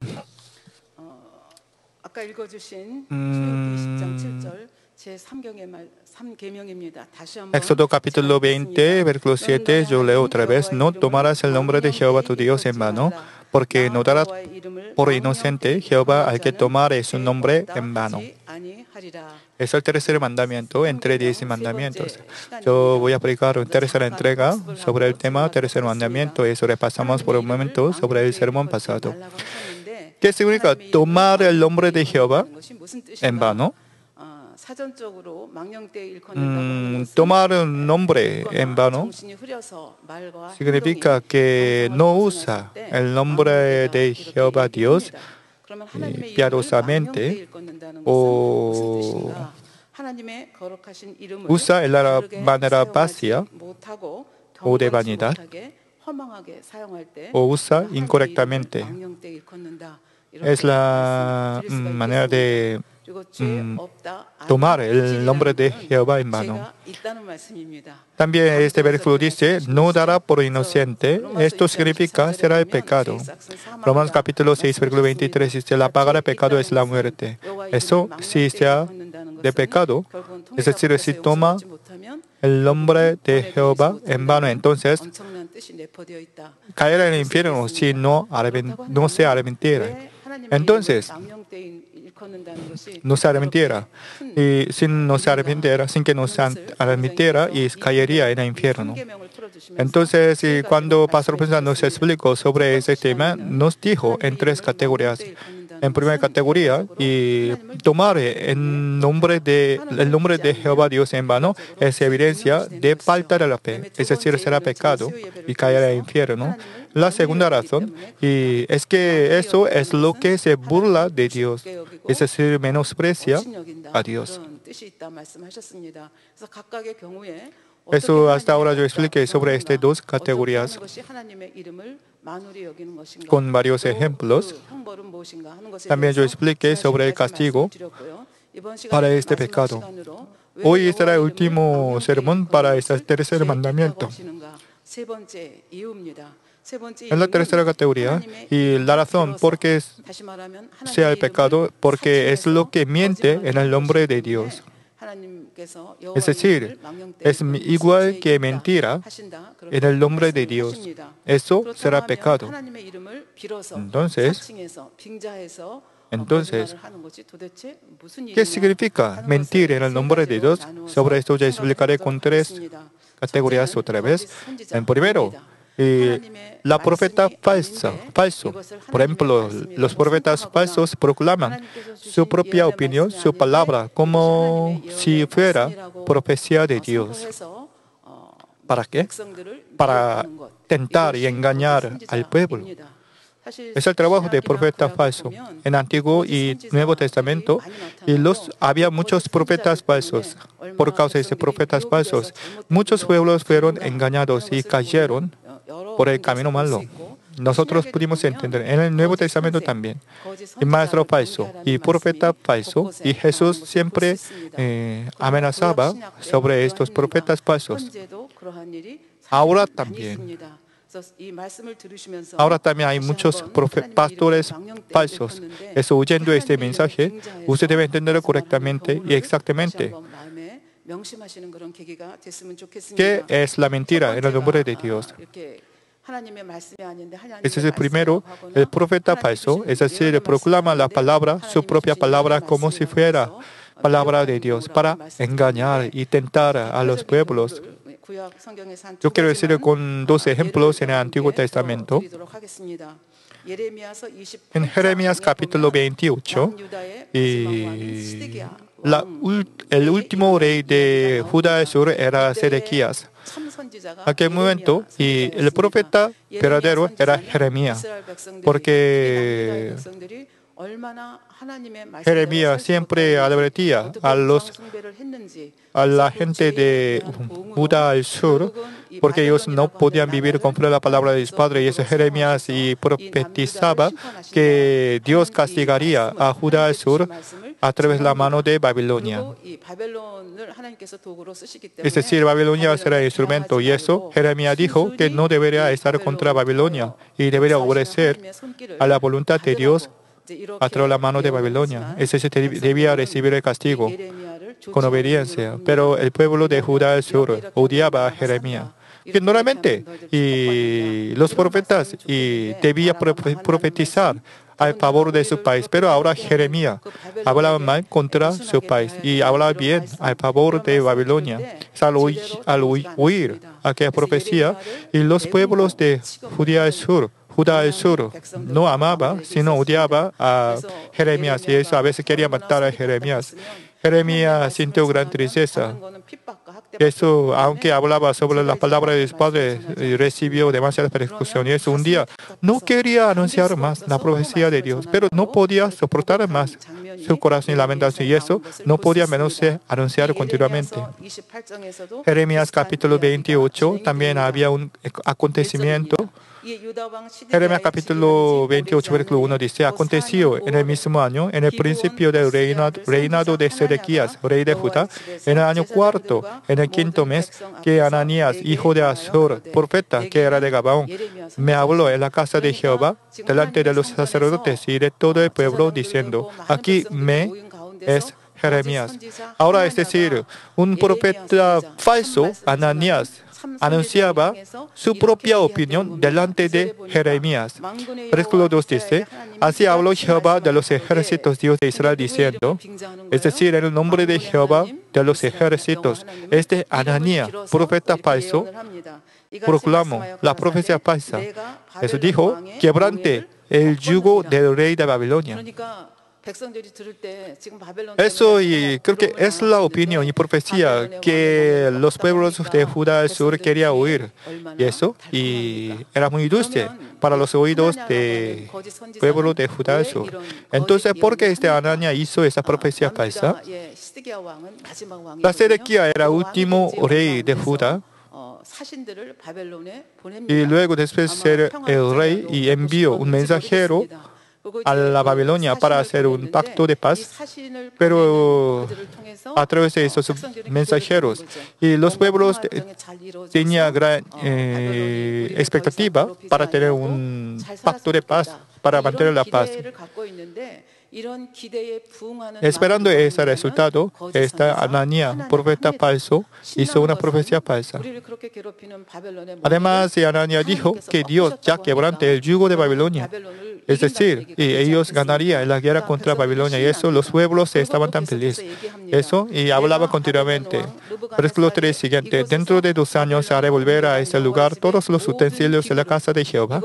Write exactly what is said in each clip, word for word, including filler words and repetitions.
Éxodo capítulo veinte, versículo siete, yo leo otra vez: no tomarás el nombre de Jehová tu Dios en vano, porque no darás por inocente Jehová al que tomare su nombre en vano. Es el tercer mandamiento entre diez mandamientos. Yo voy a aplicar una tercera entrega sobre el tema tercer mandamiento. Eso repasamos por un momento sobre el sermón pasado. ¿Qué significa tomar el nombre de Jehová en vano? Mm, tomar un nombre en vano significa que no usa el nombre de Jehová Dios eh, piadosamente o usa de la manera vacía o de vanidad o usa incorrectamente. Es la mm, manera de mm, tomar el nombre de Jehová en vano. También este versículo dice: no dará por inocente. Esto significa será el pecado. Romanos capítulo seis, versículo veintitrés dice: la paga del pecado es la muerte. Eso si sea de pecado, es decir, si toma el nombre de Jehová en vano, entonces caerá en el infierno si no, no se arrepintiera. Entonces, no se arrepintiera. Y si no se arrepintiera, sin que no se arrepintiera, y caería en el infierno. Entonces, y cuando Pastor Prensa nos explicó sobre ese tema, nos dijo en tres categorías. En primera categoría, y tomar el nombre de, el nombre de Jehová Dios en vano es evidencia de falta de la fe, es decir, será pecado y caerá al infierno. La segunda razón y es que eso es lo que se burla de Dios, es decir, menosprecia a Dios. Eso hasta ahora yo expliqué sobre estas dos categorías con varios ejemplos. También yo expliqué sobre el castigo para este pecado. Hoy será el último sermón para este tercer mandamiento. En la tercera categoría, y la razón por qué sea el pecado, porque es lo que miente en el nombre de Dios. Es decir, es igual que mentira en el nombre de Dios. Eso será pecado. Entonces, entonces, ¿qué significa mentir en el nombre de Dios? Sobre esto ya explicaré con tres categorías otra vez. En primero, y la profeta falsa, falso. Por ejemplo, los profetas falsos proclaman su propia opinión, su palabra, como si fuera profecía de Dios. ¿Para qué? Para tentar y engañar al pueblo. Es el trabajo de profeta falso. En Antiguo y Nuevo Testamento y los, había muchos profetas falsos. Por causa de esos profetas falsos, muchos pueblos fueron engañados y cayeron por el camino malo. Nosotros pudimos entender en el Nuevo Testamento también. El maestro falso y profeta falso, y Jesús siempre eh, amenazaba sobre estos profetas falsos. Ahora también. Ahora también hay muchos pastores falsos. Eso, oyendo este mensaje, usted debe entenderlo correctamente y exactamente. ¿Qué es la mentira en el nombre de Dios? Ese es el primero, el profeta falso, es decir, proclama la palabra, su propia palabra, como si fuera palabra de Dios, para engañar y tentar a los pueblos. Yo quiero decir con dos ejemplos en el Antiguo Testamento. En Jeremías capítulo veintiocho, y la, el último rey de Judá sur era Sedequías. En aquel momento, y el profeta verdadero era Jeremías, porque Jeremías siempre advertía a, los, a la gente de Judá al sur, porque ellos no podían vivir conforme a la palabra de sus padres. Y eso Jeremías y profetizaba que Dios castigaría a Judá al sur a través de la mano de Babilonia. Es decir, Babilonia será el instrumento. Y eso Jeremías dijo que no debería estar contra Babilonia y debería obedecer a la voluntad de Dios a través de la mano de Babilonia. Es decir, debía recibir el castigo con obediencia. Pero el pueblo de Judá al sur odiaba a Jeremías. Que normalmente y los profetas y debían profetizar al favor de su país, pero ahora Jeremías hablaba mal contra su país y hablaba bien al favor de Babilonia. Al, huir, al huir aquella profecía, y los pueblos de Judá al sur Judá al sur no amaba, sino odiaba a Jeremías, y eso a veces quería matar a Jeremías. Jeremías sintió gran tristeza. Eso, aunque hablaba sobre las palabras de sus padres, recibió demasiada persecución. Y eso un día no quería anunciar más la profecía de Dios, pero no podía soportar más su corazón y lamentación. Y eso no podía menos anunciar continuamente. Jeremías capítulo veintiocho también había un acontecimiento. Jeremías capítulo veintiocho, versículo uno dice: aconteció en el mismo año, en el principio del reinado, reinado de Sedequías, rey de Judá, en el año cuarto, en el quinto mes, que Ananías, hijo de Azor, profeta, que era de Gabaón, me habló en la casa de Jehová, delante de los sacerdotes y de todo el pueblo, diciendo: aquí me es Jeremías. Ahora, es decir, un profeta falso, Ananías, anunciaba su propia opinión delante de Jeremías. Versículo dos dice: así habló Jehová de los ejércitos, Dios de Israel, diciendo, es decir, en el nombre de Jehová de los ejércitos, este Ananías, profeta falso, proclamó la profecía falsa. Eso dijo: quebrante el yugo del rey de Babilonia. Eso, y creo que es la opinión y profecía que los pueblos de Judá al sur querían oír. Y eso y era muy dulce para los oídos del pueblo de Judá al sur. Entonces, ¿por qué este Ananías hizo esa profecía falsa? La Sedequías era el último rey de Judá. Y luego después ser el rey y envió un mensajero a la Babilonia para hacer un pacto de paz, pero a través de esos mensajeros. Y los pueblos tenían gran eh, expectativa para tener un pacto de paz, para mantener la paz. Esperando ese resultado, esta Ananías, profeta falso, hizo una profecía falsa. Además, Ananías dijo que Dios ya quebrante el yugo de Babilonia. Es decir, y ellos ganarían en la guerra contra Babilonia. Y eso, los pueblos estaban tan felices. Eso, y hablaba continuamente. Versículo tres siguiente: dentro de dos años haré volver a ese lugar todos los utensilios de la casa de Jehová.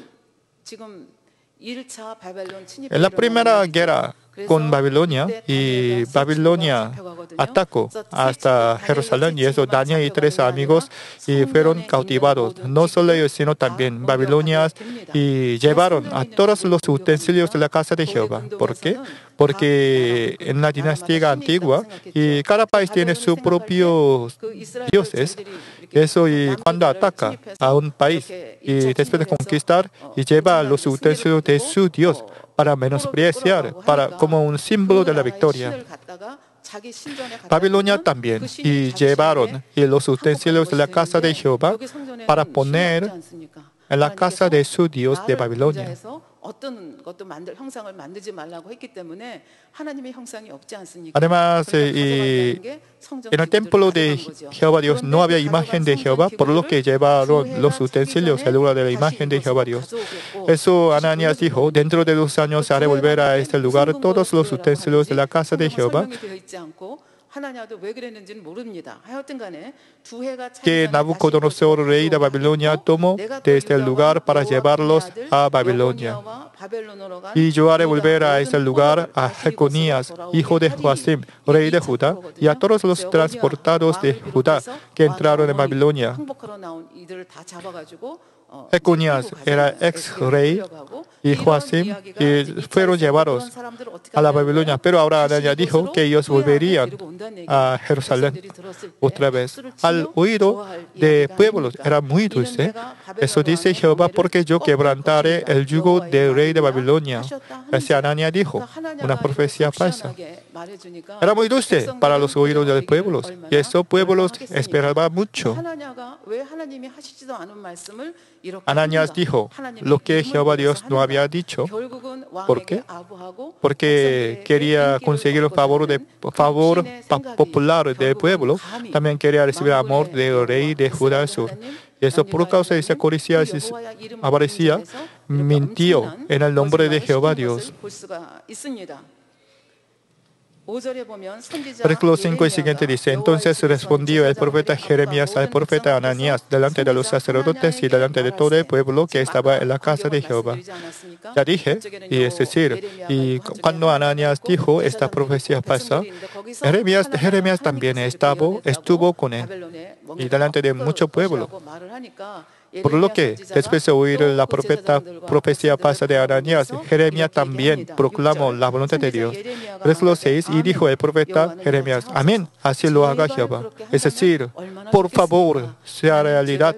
En la primera guerra con Babilonia, y Babilonia atacó hasta Jerusalén, y eso Daniel y tres amigos y fueron cautivados. No solo ellos, sino también Babilonia, y llevaron a todos los utensilios de la casa de Jehová. ¿Por qué? Porque en la dinastía antigua, y cada país tiene sus propios dioses. Eso, y cuando ataca a un país y después de conquistar, y lleva los utensilios de su Dios para menospreciar, para, como un símbolo de la victoria. Babilonia también, y llevaron y los utensilios de la casa de Jehová para poner en la casa de su Dios de Babilonia. Además, y en el templo de Jehová Dios no había imagen de Jehová, por lo que llevaron los utensilios en lugar de la imagen de Jehová Dios. Eso Ananías dijo: dentro de dos años haré volver a este lugar todos los utensilios de la casa de Jehová. Que Nabucodonosor, rey de Babilonia, tomó de este lugar para llevarlos a Babilonia. Y yo haré volver a ese lugar a Jeconías, hijo de Joacim, rey de Judá, y a todos los transportados de Judá que entraron en Babilonia. Jeconías era ex rey y Joacim y fueron llevados a la Babilonia. Pero ahora Ananías dijo que ellos volverían a Jerusalén otra vez. Al oído de pueblos era muy dulce. Eso dice Jehová, porque yo quebrantaré el yugo del rey de Babilonia. Así Ananías dijo, una profecía falsa. Era muy dulce para los oídos de los pueblos. Y esos pueblos esperaban mucho. Ananías dijo lo que Jehová Dios no había dicho. ¿Por qué? Porque quería conseguir el favor, de, favor popular del pueblo. También quería recibir el amor del rey de Judá al sur. Y eso por causa de esa codicia avaricia mintió en el nombre de Jehová Dios. Versículo cinco y siguiente dice, entonces respondió el profeta Jeremías al profeta Ananías delante de los sacerdotes y delante de todo el pueblo que estaba en la casa de Jehová. Ya dije, y es decir, y cuando Ananías dijo esta profecía falsa, Jeremías, Jeremías también estaba, estuvo con él y delante de mucho pueblo. Por lo que, después de oír la profeta, profecía falsa de Ananías, Jeremías también proclamó la voluntad de Dios. Versículo seis, y dijo el profeta Jeremías, amén, así lo haga Jehová. Es decir, por favor, sea realidad.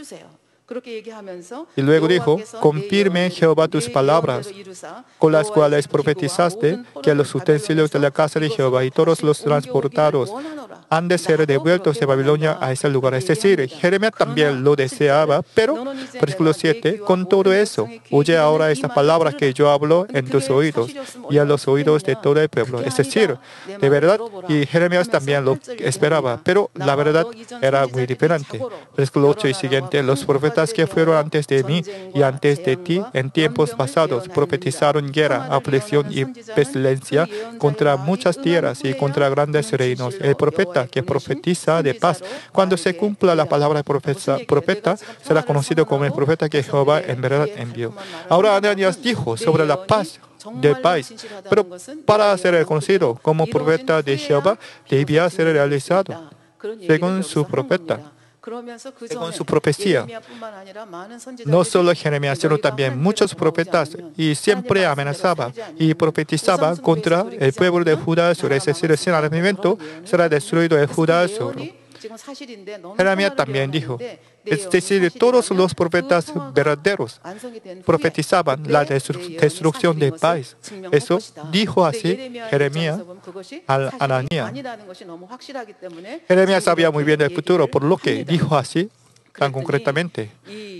Y luego dijo, confirme Jehová tus palabras, con las cuales profetizaste que los utensilios de la casa de Jehová y todos los transportados han de ser devueltos de Babilonia a ese lugar. Es decir, Jeremías también lo deseaba, pero, versículo siete, con todo eso, oye ahora esta palabra que yo hablo en tus oídos y a los oídos de todo el pueblo. Es decir, de verdad, y Jeremías también lo esperaba, pero la verdad era muy diferente. Versículo ocho y siguiente, los profetas que fueron antes de mí y antes de ti en tiempos pasados profetizaron guerra, aflicción y pestilencia contra muchas tierras y contra grandes reinos. El profeta que profetiza de paz, cuando se cumpla la palabra de profeta, profeta, será conocido como el profeta que Jehová en verdad envió. Ahora Ananías dijo sobre la paz del país, pero para ser conocido como profeta de Jehová, debía ser realizado según su profeta. Según su profecía, no solo Jeremías, sino también muchos profetas, y siempre amenazaba y profetizaba contra el pueblo de Judá sur, es decir, sin arrepentimiento será destruido el Judá sur. Jeremías también dijo, es decir, todos los profetas verdaderos profetizaban la destru- destrucción del país. Eso dijo así Jeremías a Ananías. Jeremías sabía muy bien el futuro, por lo que dijo así tan concretamente.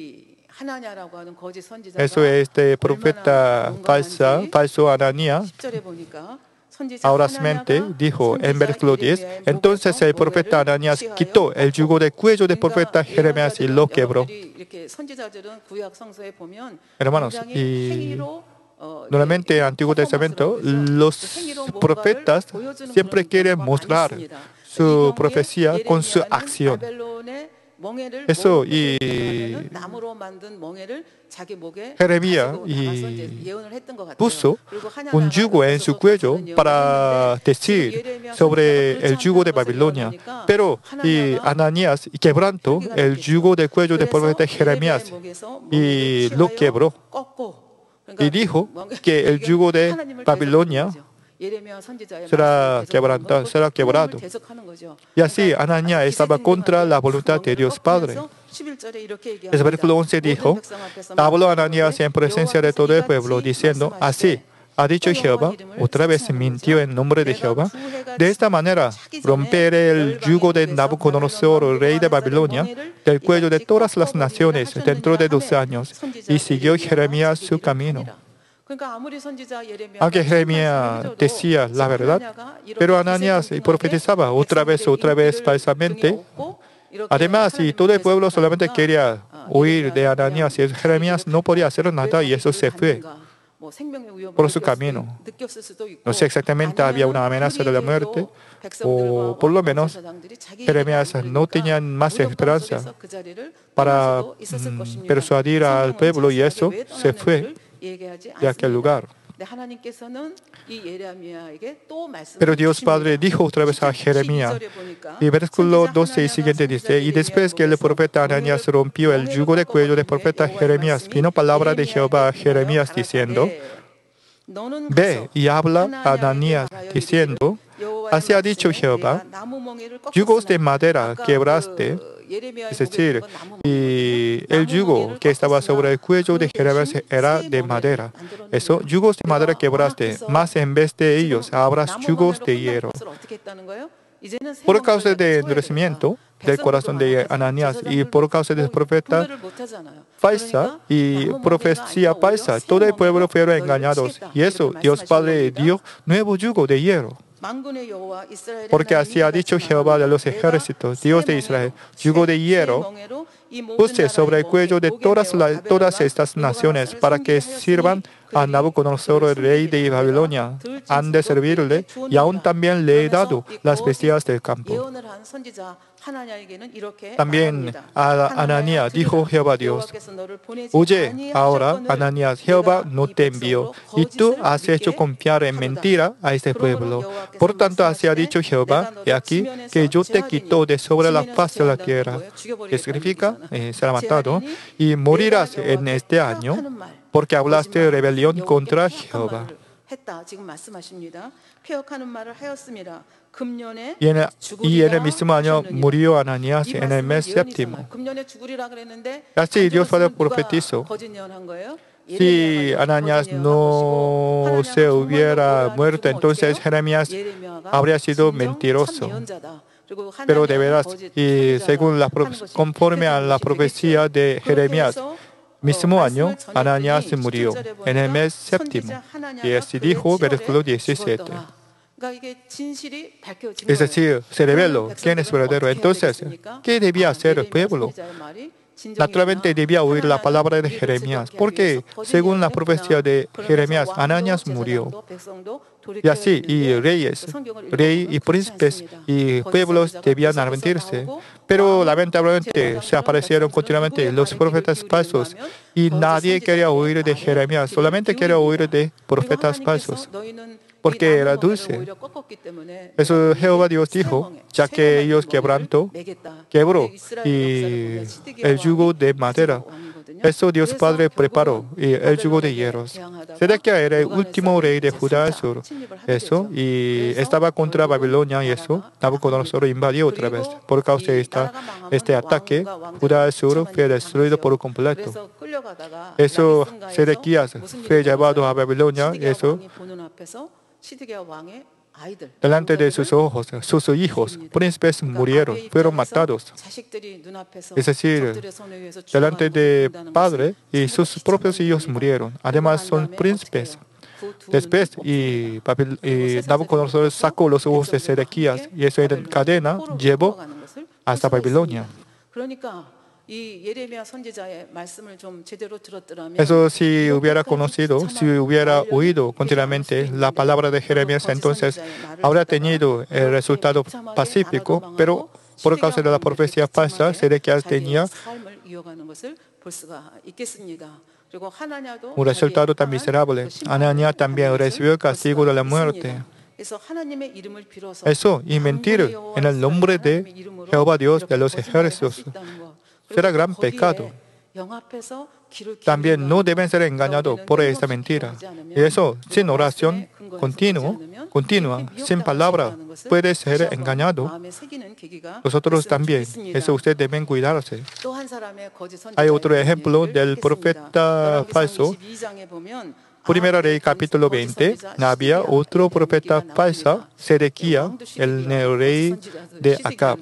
Eso es este profeta falsa, falso Ananías. Ahora mente dijo en versículo diez, entonces el profeta Ananías quitó el yugo del cuello del profeta Jeremías y lo quebró. Hermanos, y normalmente en el Antiguo Testamento los profetas siempre quieren mostrar su profecía con su acción. Eso y Jeremías y puso un yugo en su cuello para decir sobre el yugo de Babilonia. Pero y Ananías quebrantó el yugo del cuello del profeta Jeremías y lo quebró. Y dijo que el yugo de Babilonia será quebrantado, será quebrado. Y así Ananías estaba contra la voluntad de Dios Padre. El versículo once dijo, habló Ananías en presencia de todo el pueblo, diciendo, así ha dicho Jehová, otra vez mintió en nombre de Jehová. De esta manera romperé el yugo de Nabucodonosor, rey de Babilonia, del cuello de todas las naciones dentro de doce años. Y siguió Jeremías su camino. Aunque Jeremías decía la verdad, pero Ananías profetizaba otra vez, otra vez falsamente. Además, y todo el pueblo solamente quería oír de Ananías, y Jeremías no podía hacer nada y eso se fue por su camino. No sé exactamente, había una amenaza de la muerte, o por lo menos Jeremías no tenía más esperanza para mm, persuadir al pueblo y eso se fue de aquel lugar. Pero Dios Padre dijo otra vez a Jeremías, y versículo doce y siguiente dice, y después que el profeta Ananías rompió el yugo de cuello del profeta Jeremías, vino palabra de Jehová a Jeremías diciendo, ve y habla a Ananías diciendo, así ha dicho Jehová, yugos de madera quebraste, es decir, y el yugo que estaba sobre el cuello de Jeremías era de madera. Eso, yugos de madera quebraste, mas en vez de ellos habrás yugos de hierro. Por causa del endurecimiento del corazón de Ananías y por causa del profeta falsa y profecía falsa, todo el pueblo fueron engañados. Y eso, Dios Padre dio nuevo yugo de hierro. Porque así ha dicho Jehová de los ejércitos, Dios de Israel, yugo de hierro, puse sobre el cuello de todas, la, todas estas naciones para que sirvan a Nabucodonosor, el rey de Babilonia. Han de servirle y aún también le he dado las bestias del campo. También a Ananías dijo Jehová Dios, oye, ahora Ananías, Jehová no te envió, y tú has hecho confiar en mentira a este pueblo. Por tanto, así ha dicho Jehová, y aquí que yo te quito de sobre la faz de la tierra. ¿Qué significa? Eh, será matado, y morirás en este año, porque hablaste de rebelión contra Jehová. Y en, el, y en el mismo año murió Ananías en el mes séptimo. Así Dios Padre profetizó. Si Ananías no se hubiera muerto, entonces Jeremías habría sido mentiroso. Pero de veras, y según la, conforme a la profecía de Jeremías, mismo año, Ananías murió en el mes séptimo. Y así dijo, versículo diecisiete. Es decir, se reveló quién es verdadero. Entonces, ¿qué debía hacer el pueblo? Naturalmente debía oír la palabra de Jeremías, porque según la profecía de Jeremías, Ananías murió. Y así, y reyes, rey y príncipes y pueblos debían arrepentirse. Pero lamentablemente se aparecieron continuamente los profetas falsos y nadie quería oír de Jeremías, solamente quería oír de profetas falsos, porque era dulce. Eso Jehová Dios dijo, ya que ellos quebrantó, quebró y el yugo de madera. Eso Dios Padre preparó y el yugo de hierros. Sedequías era el último rey de Judá al sur. Eso, y estaba contra Babilonia y eso, Nabucodonosor invadió otra vez. Por causa de esta, este ataque, Judá al sur fue destruido por completo. Eso, Sedequías fue llevado a Babilonia y eso, delante de sus ojos, sus hijos, príncipes murieron, fueron matados. Es decir, delante de padre y sus propios hijos murieron. Además, son príncipes. Después, y, y Nabucodonosor sacó los ojos de Sedequías y eso en cadena llevó hasta Babilonia. Eso si hubiera conocido, si hubiera oído continuamente la palabra de Jeremías, entonces habría tenido el resultado pacífico, pero por causa de la profecía falsa, Sedequías tenía un resultado tan miserable. Ananías también recibió el castigo de la muerte. Eso, y mentir en el nombre de Jehová Dios de los ejércitos será gran pecado. También no deben ser engañados por esta mentira. Y eso, sin oración continua, continua, sin palabra, puede ser engañado. Nosotros también. Eso ustedes deben cuidarse. Hay otro ejemplo del profeta falso. Primera Rey capítulo veinte, había otro profeta falso, Sedequías, el rey de Acab.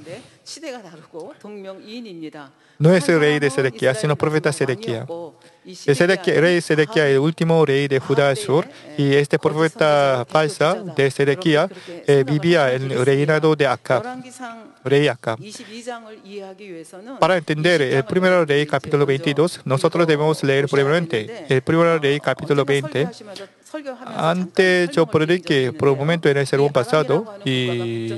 No es el rey de Sedequías, sino el profeta Sedequías. El rey Sedequías es el último rey de Judá al sur, y este profeta falso de Sedequías eh, vivía en el reinado de Acab, rey Acab. Para entender el primer rey capítulo veintidós, nosotros debemos leer primeramente el primer rey capítulo veinte. antes yo prediqué por un momento en el sermón pasado y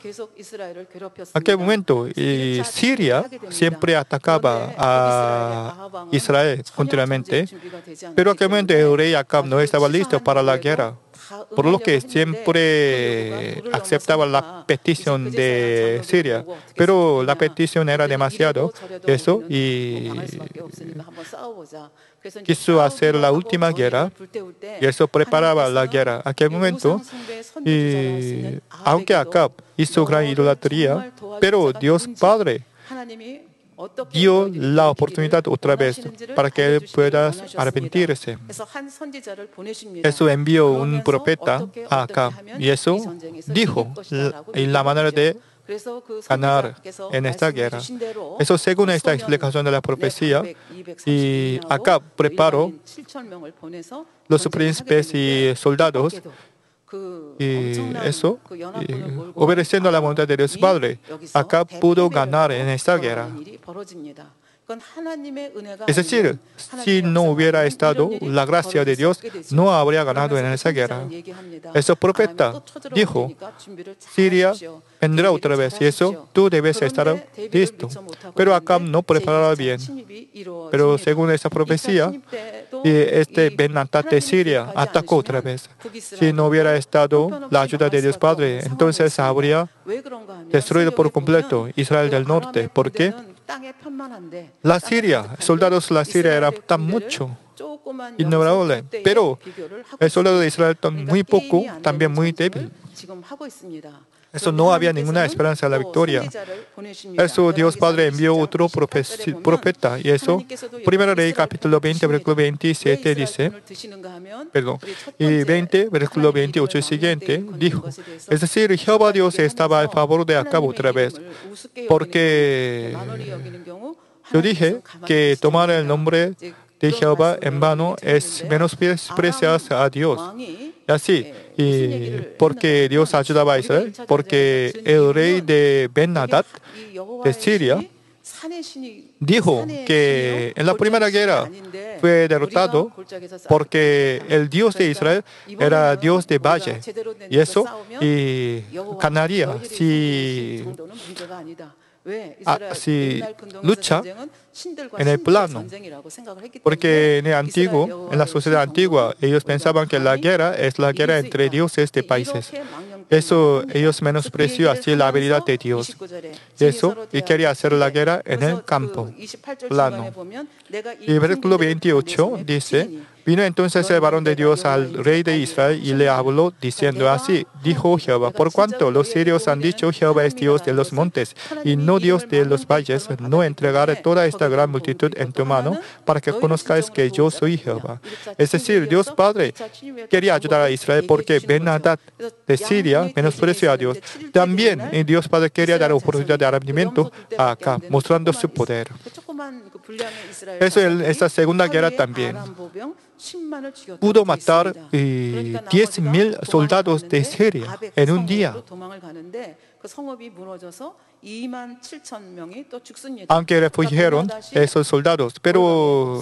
aquel momento y Siria siempre atacaba a Israel continuamente, pero aquel momento el rey Acab no estaba listo para la guerra, por lo que siempre aceptaba la petición de Siria, pero la petición era demasiado eso y quiso hacer la última guerra y eso preparaba la guerra. Aquel momento, y aunque Acab hizo gran idolatría, pero Dios Padre dio la oportunidad otra vez para que él pueda arrepentirse. Eso envió un profeta a Acab y eso dijo en la manera de ganar en esta guerra. Eso según esta explicación de la profecía, y Acab preparó los príncipes y soldados y eso, y obedeciendo a la voluntad de Dios Padre, Acab pudo ganar en esta guerra. Es decir, si no hubiera estado la gracia de Dios, no habría ganado en esa guerra. Ese profeta dijo, Siria vendrá otra vez y eso tú debes estar listo. Pero Acab no preparaba bien. Pero según esa profecía, este Ben-Hadad de Siria atacó otra vez. Si no hubiera estado la ayuda de Dios Padre, entonces habría destruido por completo Israel del norte. ¿Por qué? La Siria, soldados de la Siria eran tan mucho, innumerables, pero el soldado de Israel tan muy poco, también muy débil. Eso no había ninguna esperanza de la victoria. Eso Dios Padre envió otro profeta. Y eso, Primera Rey capítulo veinte, versículo veintisiete dice, perdón, y veinte, versículo veintiocho y siguiente, dijo, es decir, Jehová Dios estaba a favor de Acab otra vez, porque yo dije que tomar el nombre de Jehová en vano es menospreciar a Dios. Y así, y porque Dios ayudaba a Israel, porque el rey de Ben-Hadad de Siria dijo que en la primera guerra fue derrotado porque el Dios de Israel era Dios de valle. Y eso y ganaría si, ah, si lucha en el plano. Porque en el antiguo, en la sociedad antigua, ellos pensaban que la guerra es la guerra entre dioses de países. Eso ellos menospreció así la habilidad de Dios. Eso y quería hacer la guerra en el campo, plano. Y versículo veintiocho dice, vino entonces el varón de Dios al rey de Israel y le habló diciendo así, dijo Jehová, por cuanto los sirios han dicho Jehová es Dios de los montes y no Dios de los valles, no entregaré toda esta gran multitud en tu mano para que conozcáis que yo soy Jehová. Es decir, Dios Padre quería ayudar a Israel porque Ben-Hadad de Siria menospreció a Dios. También Dios Padre quería dar oportunidad de arrepentimiento a Acab, mostrando su poder. Eso en esta segunda guerra también. Pudo matar eh, diez mil soldados de Siria en un día. Aunque refugiaron esos soldados, pero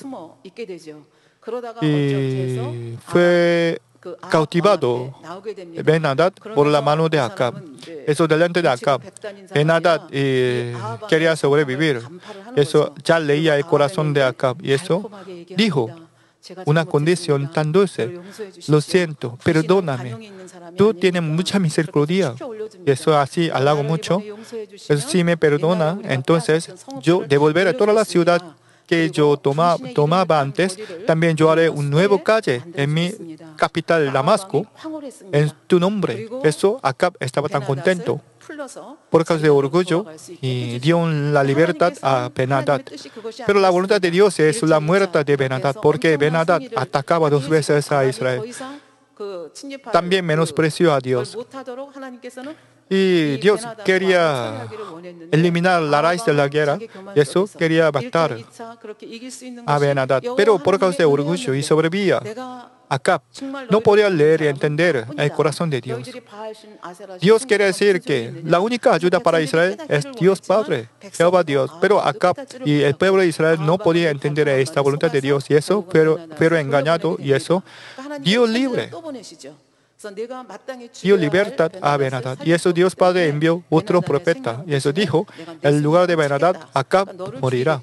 eh, fue cautivado Ben-Hadad por la mano de Acab. Eso delante de Acab. Ben-Hadad eh, quería sobrevivir. Eso ya leía el corazón de Acab. Y eso dijo una condición tan dulce. Lo siento, perdóname. Tú tienes mucha misericordia. Y eso así halago mucho. Eso si me perdona, entonces yo devolveré toda la ciudad que yo toma, tomaba antes. También yo haré un nuevo calle en mi capital, Damasco, en tu nombre. Eso Acab estaba tan contento. Por causa de orgullo, y dio la libertad a Ben-Hadad. Pero la voluntad de Dios es la muerte de Ben-Hadad, porque Ben-Hadad atacaba dos veces a Israel. También menospreció a Dios. Y Dios quería eliminar la raíz de la guerra, y eso quería matar a Ben-Hadad. Pero por causa de orgullo y soberbia, Acab no podía leer y entender el corazón de Dios. Dios quiere decir que la única ayuda para Israel es Dios Padre, Jehová Dios. Pero Acab y el pueblo de Israel no podía entender esta voluntad de Dios. Y eso fueron, fueron engañados y eso dio libre. Dio libertad a Ben-Hadad. Y eso Dios Padre envió otro profeta. Y eso dijo, en lugar de Ben-Hadad, Acab morirá.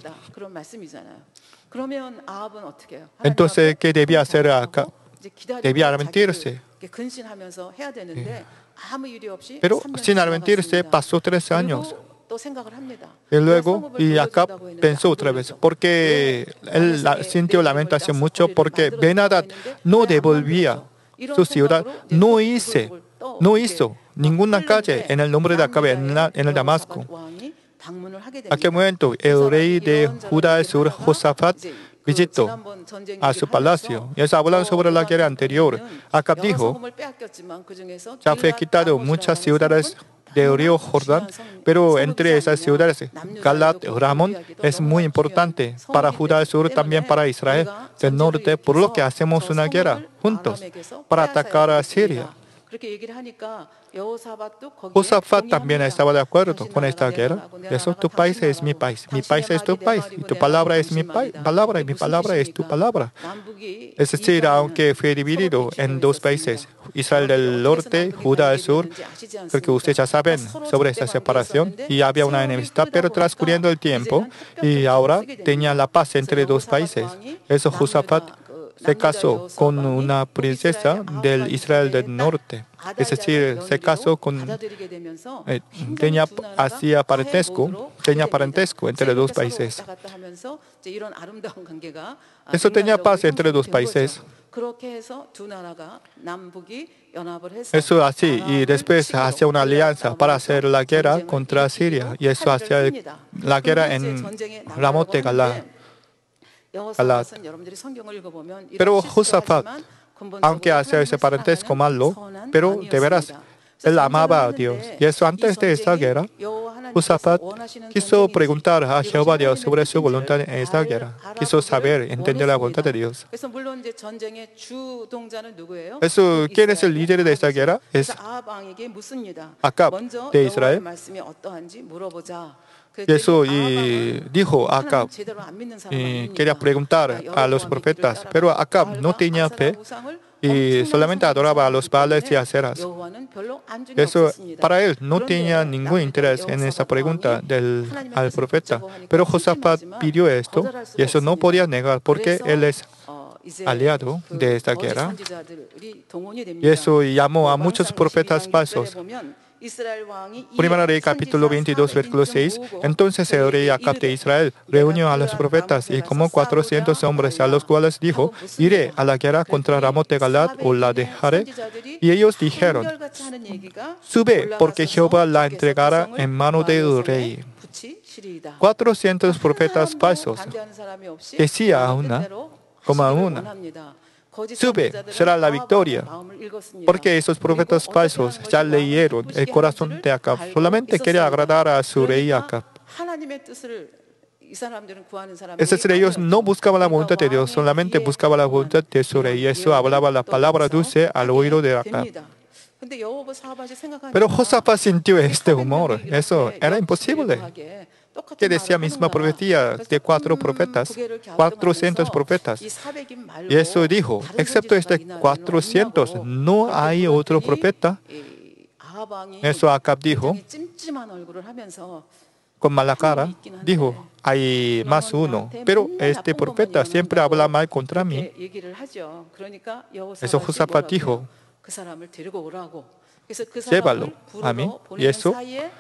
Entonces, ¿qué debía hacer Acab? Debía arrepentirse. Pero sin arrepentirse pasó tres años. Y luego, y Acab pensó otra vez, porque él sintió lamentación mucho, porque Ben-Hadad no devolvía su ciudad, no hizo, no hizo ninguna calle en el nombre de Acab en, la, en el Damasco. A aquel momento, el rey de Judá del sur, Josafat, visitó a su palacio. Y eso hablando sobre la guerra anterior. Acab dijo, ya fue quitado muchas ciudades del río Jordán, pero entre esas ciudades, Galat, Ramón, es muy importante para Judá del sur, también para Israel del norte, por lo que hacemos una guerra juntos para atacar a Siria. Josafat también estaba de acuerdo con esta guerra. Eso, tu país es mi país, mi país es tu país, y tu palabra es mi palabra, y mi palabra es tu palabra. Es decir, aunque fue dividido en dos países, Israel del norte, Judá del sur, creo que ustedes ya saben sobre esta separación, y había una enemistad, pero transcurriendo el tiempo, y ahora tenía la paz entre dos países. Eso Josafat se casó con una princesa del Israel del norte. Es decir, se casó con... Eh, tenía, hacía parentesco, tenía parentesco entre dos países. Eso tenía paz entre dos países. Eso así, y después hacía una alianza para hacer la guerra contra Siria. Y eso hacía el, la guerra en Ramot de Galat. Pero Josafat, aunque hacía ese parentesco malo, pero de veras, él amaba a Dios. Y eso antes de esta guerra, Josafat quiso preguntar a Jehová Dios sobre su voluntad en esta guerra. Quiso saber, entender la voluntad de Dios. Eso, ¿quién es el líder de esta guerra? Es Acab de Israel. Y eso y dijo Acab, y quería preguntar a los profetas, pero Acab no tenía fe y solamente adoraba a los Baales y Aseras. Eso para él no tenía ningún interés en esa pregunta del al profeta. Pero Josafat pidió esto y eso no podía negar porque él es aliado de esta guerra. Y eso llamó a muchos profetas falsos. Primera Rey capítulo veintidós, versículo seis. Entonces el rey Acab de Israel reunió a los profetas y como cuatrocientos hombres, a los cuales dijo, iré a la guerra contra Ramot de Galat o la dejaré. Y ellos dijeron, sube, porque Jehová la entregará en mano del rey. Cuatrocientos profetas falsos. Decía a una, como a una, sube, será la victoria. Porque esos profetas falsos ya leyeron el corazón de Acab. Solamente quería agradar a su rey Acab. Es decir, ellos no buscaban la voluntad de Dios, solamente buscaban la voluntad de su rey. Y eso hablaba la palabra dulce al oído de Acab. Pero Josafat sintió este humor. Eso era imposible. Que decía misma profecía de cuatro profetas, cuatrocientos profetas. Y eso dijo, excepto este cuatrocientos, no hay otro profeta. Eso Acab dijo, con mala cara, dijo, hay más uno, pero este profeta siempre habla mal contra mí. Eso Josafat dijo, llévalo a mí. Y eso,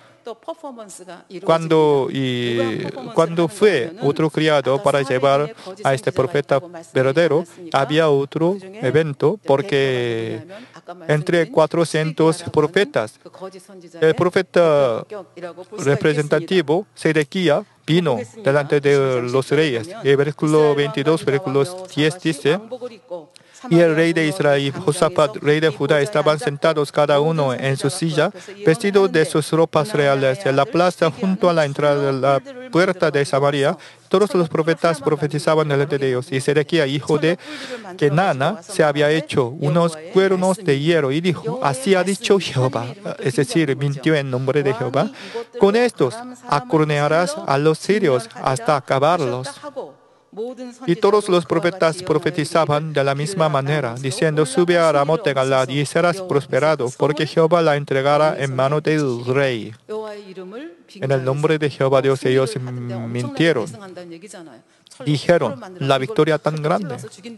Cuando, y, cuando fue otro criado para llevar a este profeta verdadero, había otro evento porque entre cuatrocientos profetas, el profeta representativo, Sedequía, vino delante de los reyes. El versículo veintidós, versículo diez dice, y el rey de Israel y Josafat, rey de Judá, estaban sentados cada uno en su silla, vestidos de sus ropas reales, en la plaza junto a la entrada de la puerta de Samaria. todos los profetas profetizaban delante de ellos. Y Sedequías, hijo de Kenana, se había hecho unos cuernos de hierro y dijo, así ha dicho Jehová, es decir, mintió en nombre de Jehová. Con estos acornearás a los sirios hasta acabarlos. Y todos los profetas profetizaban de la misma manera, diciendo, sube a Ramot de Galaad y serás prosperado, porque Jehová la entregará en mano del rey. En el nombre de Jehová Dios ellos mintieron. Dijeron, la victoria tan grande.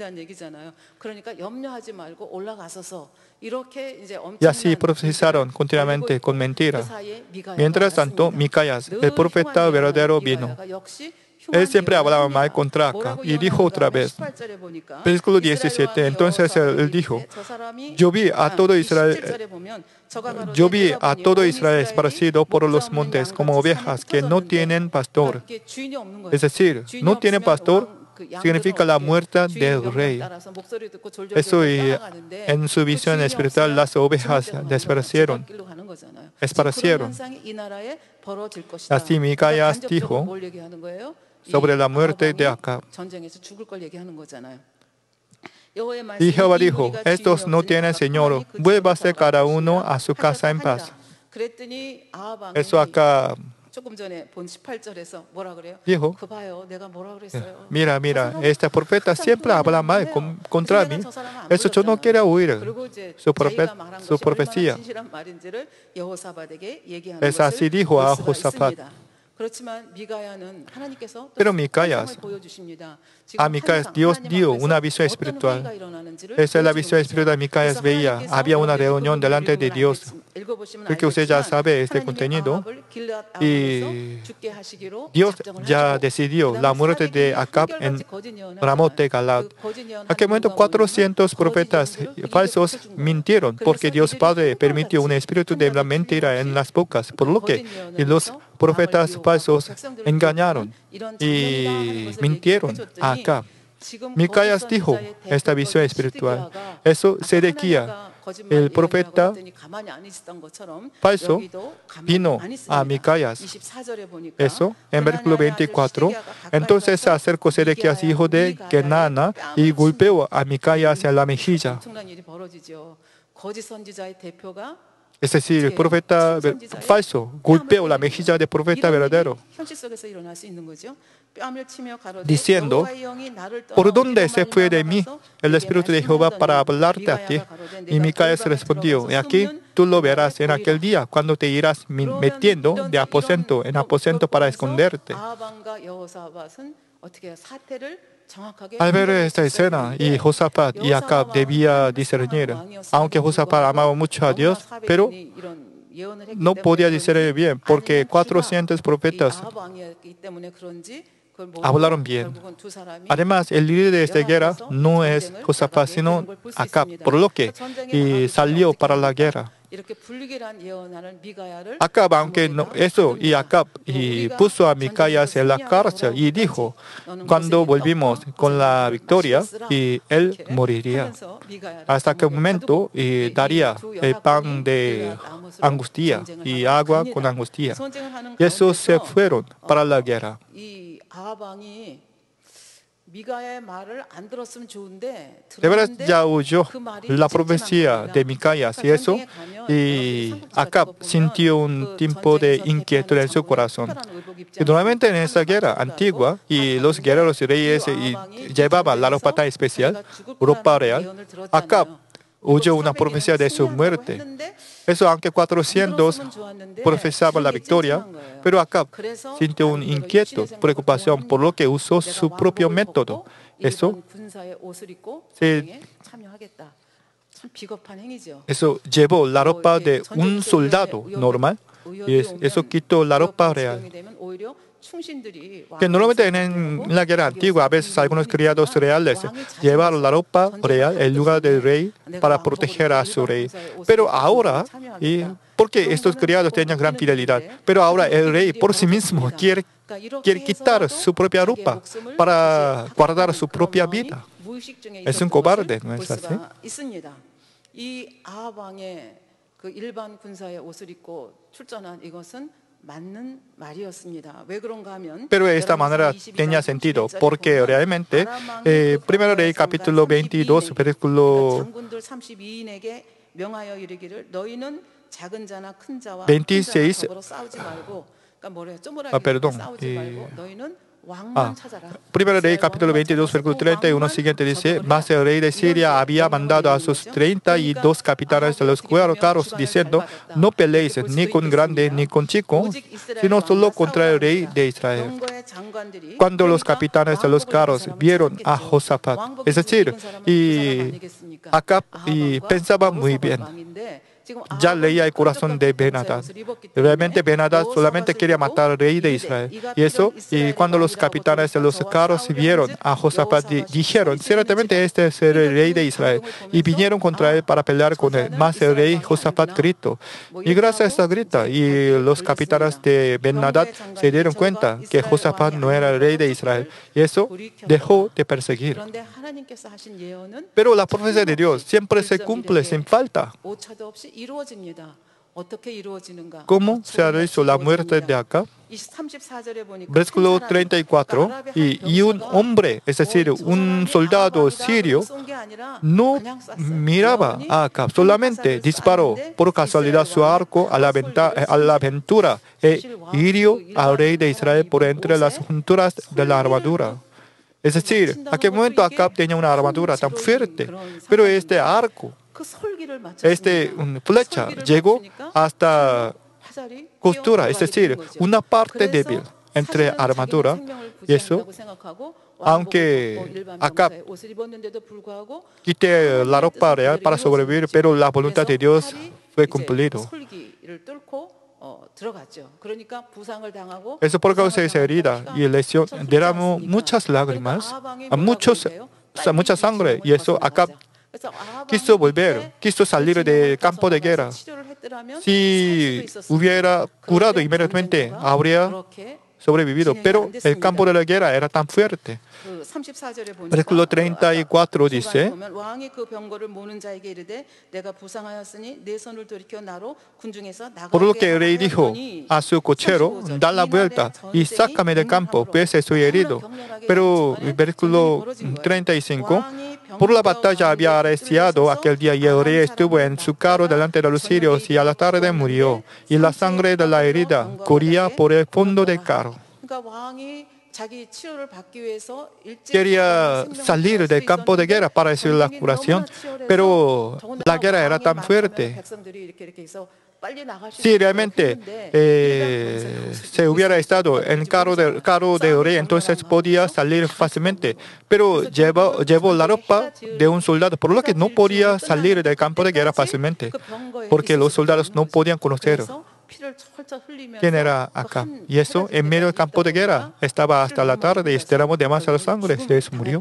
Y así profetizaron continuamente con mentira. Mientras tanto, Micaías, el profeta verdadero, vino. Él siempre hablaba mal contra Acab y dijo otra vez, versículo diecisiete, entonces él dijo, yo vi a todo Israel, yo vi a todo Israel esparcido por los montes como ovejas que no tienen pastor. Es decir, no tienen pastor significa la muerte del rey. Eso y en su visión espiritual las ovejas desparecieron. Esparcieron. Así Micaías dijo sobre la muerte de Acab. Y Jehová dijo, estos no tienen señor, vuélvase cada uno a su casa en paz. Eso acá dijo, mira, mira, este profeta siempre habla mal con, contra mí. Eso yo no quiero oír su, profet, su profecía. Es así dijo a Josafat. Pero Micaías, a Micaías Dios dio una visión espiritual. Esa es la visión espiritual. Micaías veía, había una reunión delante de Dios. Creo que usted ya sabe este contenido. Y Dios ya decidió la muerte de Acab en Ramot de Galaad. En aquel momento cuatrocientos profetas falsos mintieron porque Dios Padre permitió un espíritu de la mentira en las bocas, por lo que y los profetas falsos engañaron y mintieron a Acab. Micaías dijo esta visión espiritual. Eso Sedequías, el profeta falso, vino a Micaías. Eso en versículo veinticuatro. Entonces se acercó Sedequías, hijo de Kenana, y golpeó a Micaías en la mejilla. Es decir, el profeta falso golpeó la mejilla del profeta verdadero, diciendo, ¿por dónde se fue de mí el Espíritu de Jehová para hablarte a ti? Y Micaías respondió, y aquí tú lo verás en aquel día, cuando te irás metiendo de aposento en aposento para esconderte. Al ver esta escena, y Josafat y Acab debía discernir, aunque Josafat amaba mucho a Dios, pero no podía discernir bien, porque cuatrocientos profetas hablaron bien. Además, el líder de esta guerra no es Josafat, sino Acab, por lo que y salió para la guerra. Acab, aunque no, eso, y Acab y puso a Micaías en la cárcel y dijo, cuando volvimos con la victoria, y él moriría. Hasta que momento y daría el pan de angustia y agua con angustia. Y esos se fueron para la guerra. De verdad ya oyó la profecía de Micaías y eso, y Acab sintió un tiempo de inquietud en su corazón. Y normalmente en esta guerra antigua, y los guerreros y reyes y llevaban la ropa tan especial, ropa real, Acab oyó una profecía de su muerte. Eso, aunque cuatrocientos profesaban la victoria, pero Acab sintió un inquieto, preocupación, por lo que usó su propio método. Eso, se, eso llevó la ropa de un soldado normal y eso quitó la ropa real. Que normalmente en la guerra antigua, a veces algunos criados reales llevaron la ropa real en lugar del rey para proteger a su rey. Pero ahora, y porque estos criados tenían gran fidelidad, pero ahora el rey por sí mismo quiere, quiere quitar su propia ropa para guardar su propia vida. Es un cobarde, ¿no es así? Pero de esta manera tenía sentido, porque realmente, eh, primero Rey capítulo veintidós, versículo veintiséis, ah, perdón, eh, Ah, primero Rey capítulo veintidós, versículo treinta y uno siguiente dice: Mas el rey de Siria había mandado a sus treinta y dos capitanes de los carros, diciendo: No peleéis ni con grande ni con chico, sino solo contra el rey de Israel. Cuando los capitanes de los carros vieron a Josafat, es decir, y Acab, y pensaba muy bien. Ya leía el corazón de Ben-Hadad. Realmente Ben-Hadad solamente quería matar al rey de Israel. Y eso, y cuando los capitanes de los carros vieron a Josafat, dijeron: ciertamente este es el rey de Israel. Y vinieron contra él para pelear con él. Mas el rey Josafat gritó. Y gracias a esta grita, y los capitanes de Ben-Hadad se dieron cuenta que Josafat no era el rey de Israel. Y eso dejó de perseguir. Pero la profecía de Dios siempre se cumple sin falta. ¿Cómo se ha hecho la muerte de Acab? Versículo treinta y cuatro. Y, y un hombre, es decir, un soldado sirio, no miraba a Acab, solamente disparó por casualidad su arco a la, venta, a la aventura e hirió al rey de Israel por entre las junturas de la armadura. Es decir, a qué momento Acab tenía una armadura tan fuerte, pero este arco, este um, flecha, llegó hasta costura, es decir, una parte débil entre armadura y eso, aunque Acab quite la ropa real para sobrevivir, pero la voluntad de Dios fue cumplida. Eso por causa de esa herida y lesión derramó muchas lágrimas, muchos, mucha sangre, y eso Acab quiso volver, quiso salir del campo de guerra. Si hubiera curado inmediatamente, habría sobrevivido, pero el campo de la guerra era tan fuerte. Versículo treinta y cuatro dice: Por lo que el rey dijo a su cochero: da la vuelta y sácame del campo, pues estoy herido. Pero versículo treinta y cinco: Por la batalla había arreciado aquel día y el rey estuvo en su carro delante de los sirios y a la tarde murió, y la sangre de la herida corría por el fondo del carro. Quería salir del campo de guerra para recibir la curación, pero la guerra era tan fuerte. Si realmente eh, se hubiera estado en el carro del carro de rey, entonces podía salir fácilmente. Pero llevó, llevó la ropa de un soldado, por lo que no podía salir del campo de guerra fácilmente, porque los soldados no podían conocer quién era Acab. Y eso, en medio del campo de guerra, estaba hasta la tarde y derramó demasiada sangre, y eso murió.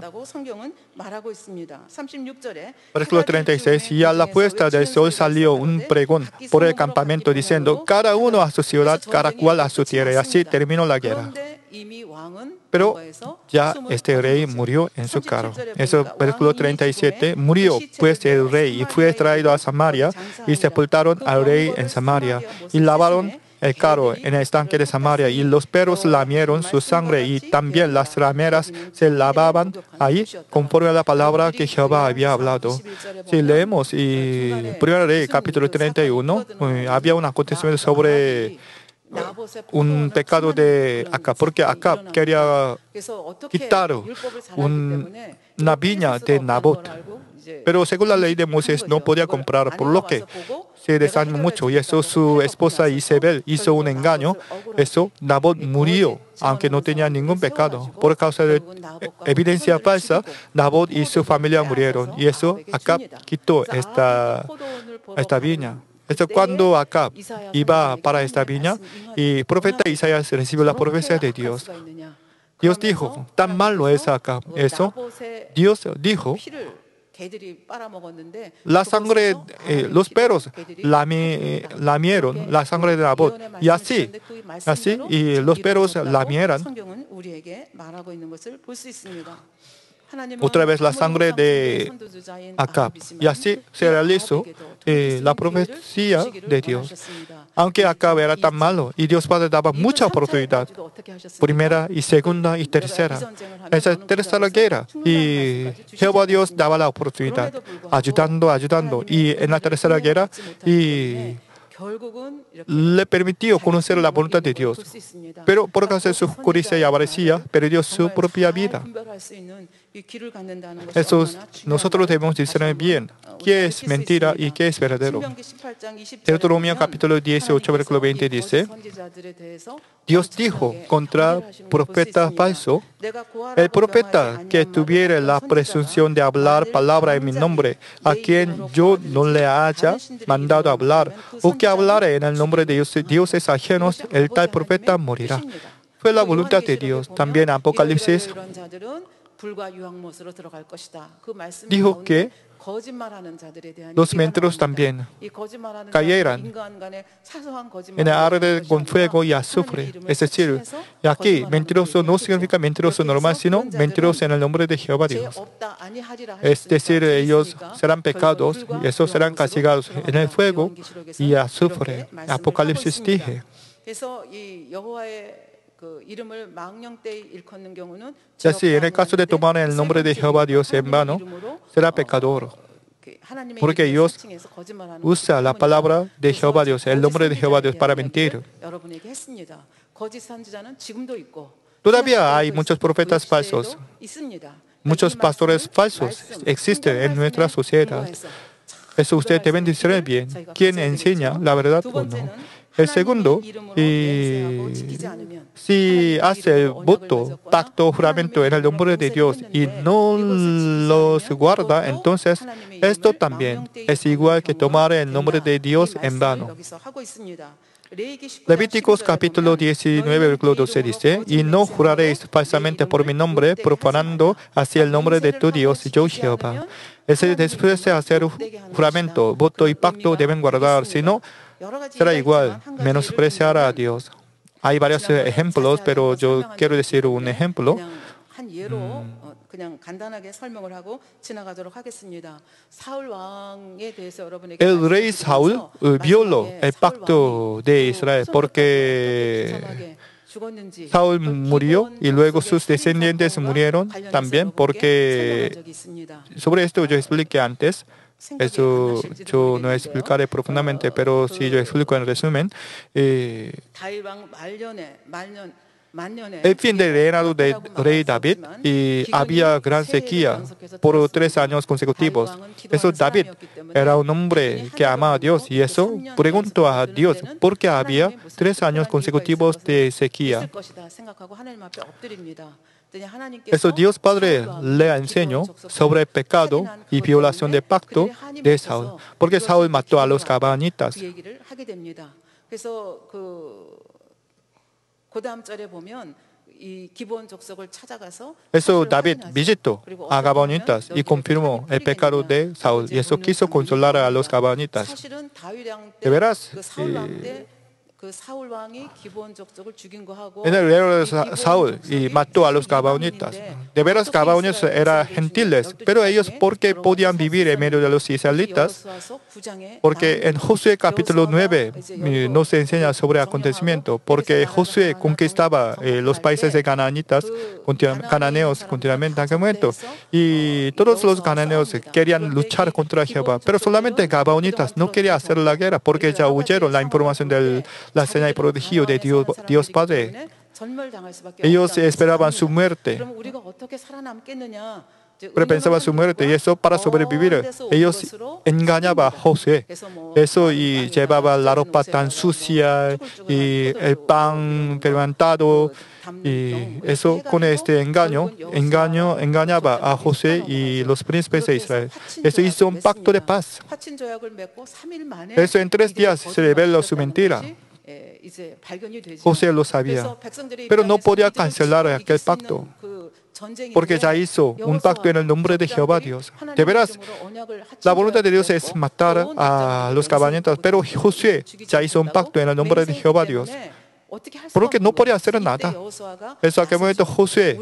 Versículo treinta y seis. Y a la puesta del sol salió un pregón por el campamento diciendo: cada uno a su ciudad, cada cual a su tierra. Y así terminó la guerra. Pero ya este rey murió en su carro. Eso, versículo treinta y siete. Murió pues el rey y fue traído a Samaria y sepultaron al rey en Samaria y lavaron el carro en el estanque de Samaria y los perros lamieron su sangre y también las rameras se lavaban ahí conforme a la palabra que Jehová había hablado. Si leemos y primero Rey capítulo treinta y uno, eh, había un acontecimiento sobre un pecado de Acab, porque Acab quería quitar un, una viña de Nabot, pero según la ley de Moisés no podía comprar, por lo que se desanimó mucho y eso su esposa Isabel hizo un engaño. Eso Nabot murió, aunque no tenía ningún pecado. Por causa de evidencia falsa, Nabot y su familia murieron y eso Acab quitó esta, esta viña. Esto cuando Acab iba para esta viña y el profeta Isaías recibió la profecía de Dios. Dios dijo: tan malo es Acab. Eso Dios dijo: la sangre, eh, los perros lami, lamieron la sangre de Nabot. Y así, así, y los perros lamieran. otra vez la sangre de Acab. Y así se realizó eh, la profecía de Dios. Aunque Acab era tan malo y Dios Padre daba mucha oportunidad, primera y segunda y tercera. Esa tercera guerra y Jehová Dios daba la oportunidad, ayudando, ayudando. Y en la tercera guerra y le permitió conocer la voluntad de Dios. Pero por causa de su codicia y avaricia, perdió su propia vida. Eso nosotros debemos discernir bien qué es mentira y qué es verdadero. Deuteronomio capítulo dieciocho, versículo veinte dice, Dios dijo contra profeta falso, el profeta que tuviera la presunción de hablar palabra en mi nombre, a quien yo no le haya mandado hablar, o que hablara en el nombre de Dios, dioses ajenos, el tal profeta morirá. Fue la voluntad de Dios. También Apocalipsis dijo que los mentirosos también cayeran en el arde con fuego y azufre. Es decir, aquí mentiroso no significa mentiroso normal, sino mentiroso en el nombre de Jehová Dios. Es decir, ellos serán pecados y esos serán castigados en el fuego y azufre. Apocalipsis dije. Y así, en el caso de tomar el nombre de Jehová Dios en vano, será pecador. Porque Dios usa la palabra de Jehová Dios, el nombre de Jehová Dios, para mentir. Todavía hay muchos profetas falsos. Muchos pastores falsos existen en nuestra sociedad. Eso ustedes deben discernir bien. ¿Quién enseña la verdad o no? El segundo, y si hace el voto, pacto, juramento en el nombre de Dios y no los guarda, entonces esto también es igual que tomar el nombre de Dios en vano. Levíticos capítulo diecinueve, versículo doce dice, y no juraréis falsamente por mi nombre, profanando así el nombre de tu Dios, yo Jehová. Es decir, después de hacer juramento, voto y pacto deben guardar, si no, será igual, menospreciar a Dios. Hay varios ejemplos, pero yo quiero decir un ejemplo. El rey Saúl violó el pacto de Israel porque Saúl murió y luego sus descendientes murieron también porque sobre esto yo expliqué antes. Eso yo no explicaré profundamente, pero si yo explico en resumen, eh, el fin del reinado del rey David y había gran sequía por tres años consecutivos. Eso David era un hombre que amaba a Dios y eso preguntó a Dios por qué había tres años consecutivos de sequía. Eso Dios Padre le enseñó sobre el pecado y violación del pacto de Saúl, porque Saúl mató a los gabaonitas. Eso David visitó a gabaonitas y confirmó el pecado de Saúl y eso quiso consolar a los gabaonitas. De veras, eh, en el reino de Saúl y mató a los gabaonitas. De veras, gabaonitas eran gentiles, pero ellos, ¿por qué podían vivir en medio de los israelitas? Porque en Josué capítulo nueve nos enseña sobre acontecimiento, porque Josué conquistaba eh, los países de canaanitas, cananeos continuamente en aquel momento, y todos los cananeos querían luchar contra Jehová, pero solamente gabaonitas no querían hacer la guerra porque ya huyeron la información del la señal y prodigio de Dios, Dios Padre. Ellos esperaban su muerte. Pero pensaban su muerte y eso para sobrevivir. Ellos engañaban a Josué. Eso y llevaba la ropa tan sucia y el pan fermentado. Y eso con este engaño, engaño engañaba a Josué y los príncipes de Israel. Eso hizo un pacto de paz. Eso en tres días se reveló su mentira. Josué lo sabía, pero no podía cancelar aquel pacto, porque ya hizo un pacto en el nombre de Jehová Dios. De veras, la voluntad de Dios es matar a los gabaonitas, pero Josué ya hizo un pacto en el nombre de Jehová Dios. porque no podía hacer nada. Eso en aquel momento Josué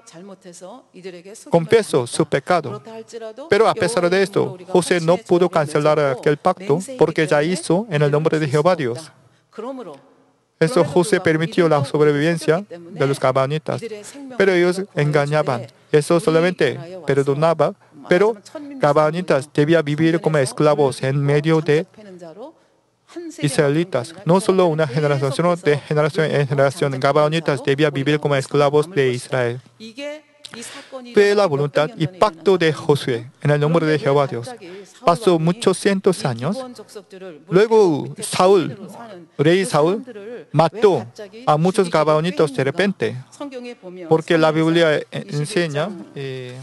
confesó su pecado. Pero a pesar de esto, Josué no pudo cancelar aquel pacto porque ya hizo en el nombre de Jehová Dios. Eso Josué permitió la sobrevivencia de los gabaonitas. Pero ellos engañaban. Eso solamente perdonaba. Pero gabaonitas debían vivir como esclavos en medio de israelitas. No solo una generación, sino de generación en generación. Gabaonitas debían vivir como esclavos de Israel. Fue la voluntad y pacto de Josué en el nombre de Jehová Dios. Pasó muchos cientos años. Luego Saúl, rey Saúl, mató a muchos gabaonitas de repente. Porque la Biblia enseña, eh,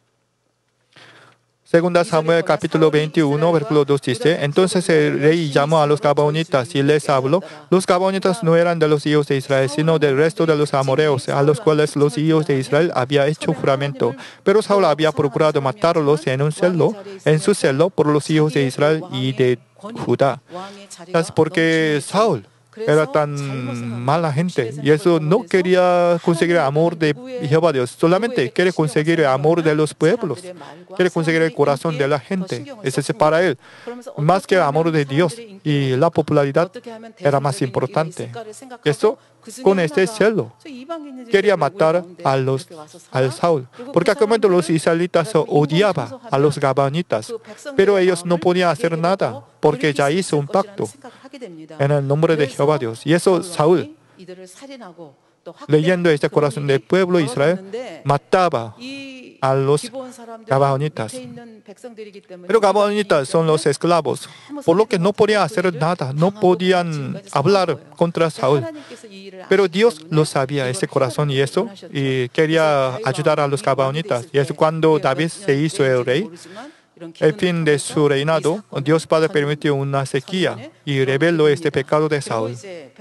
Segunda Samuel capítulo veintiuno, versículo dos dice, entonces el rey llamó a los gabaonitas y les habló. Los gabaonitas no eran de los hijos de Israel, sino del resto de los amoreos, a los cuales los hijos de Israel habían hecho juramento. Pero Saúl había procurado matarlos en un celo, en su celo, por los hijos de Israel y de Judá. Es porque Saúl era tan mala gente y eso no quería conseguir el amor de Jehová Dios, solamente quiere conseguir el amor de los pueblos, quiere conseguir el corazón de la gente. Ese es para él, más que el amor de Dios, y la popularidad era más importante. Eso, con este celo, quería matar a los, al Saúl, porque a aquel momento los israelitas odiaban a los gabaonitas, pero ellos no podían hacer nada, porque ya hizo un pacto en el nombre de Jehová Dios. Y eso Saúl, leyendo este corazón del pueblo de Israel, mataba a los gabaonitas. Pero gabaonitas son los esclavos, por lo que no podían hacer nada, no podían hablar contra Saúl. Pero Dios lo sabía, ese corazón y eso, y quería ayudar a los gabaonitas. Y es cuando David se hizo el rey. El fin de su reinado, Dios Padre permitió una sequía y reveló este pecado de Saúl.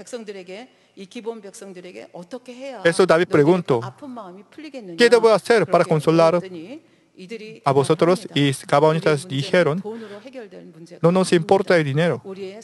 Eso David preguntó, ¿qué debo hacer para consolar a vosotros? Y gabaonitas dijeron, no nos importa el dinero,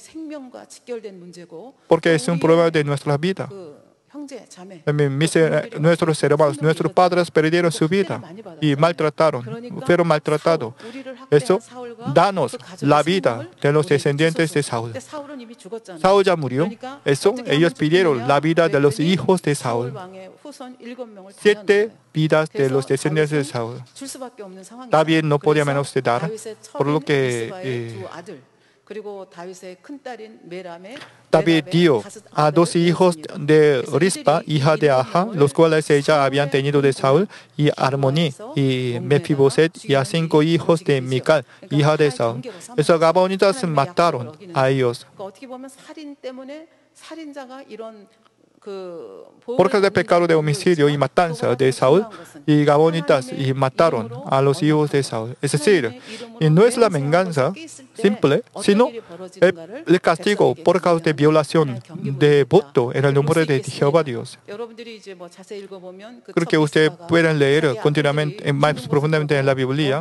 porque es un problema de nuestra vida. Mis, nuestros hermanos, nuestros padres perdieron su vida y maltrataron, fueron maltratados. Eso, danos la vida de los descendientes de Saúl. Saúl ya murió. Eso, ellos pidieron la vida de los hijos de Saúl. Siete vidas de los descendientes de Saúl. David no podía menos de dar, por lo que eh, David dio a dos hijos de Rispa, hija de Aja, los cuales ella habían tenido de Saúl, y Armoni y Mefiboset, y a cinco hijos de Mical, hija de Saúl. Esos gabaonitas mataron a ellos. Por causa del pecado de homicidio y matanza de Saúl, y gabaonitas y mataron a los hijos de Saúl. Es decir, y no es la venganza simple, sino el, el castigo por causa de violación de voto en el nombre de Jehová Dios. Creo que ustedes pueden leer continuamente, más profundamente en la Biblia,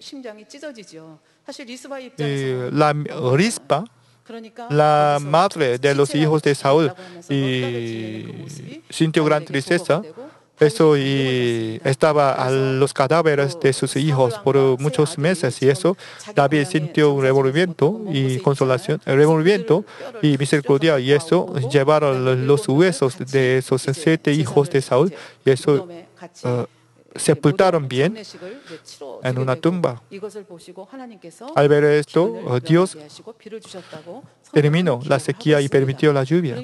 eh, la Rispa, la madre de los hijos de Saúl, y sintió gran tristeza. Eso, y estaba a los cadáveres de sus hijos por muchos meses, y eso David sintió un remordimiento y consolación, remordimiento y misericordia, y eso llevaron los huesos de esos siete hijos de Saúl, y eso uh, sepultaron bien en una tumba. Al ver esto, Dios eliminó la sequía y permitió la lluvia.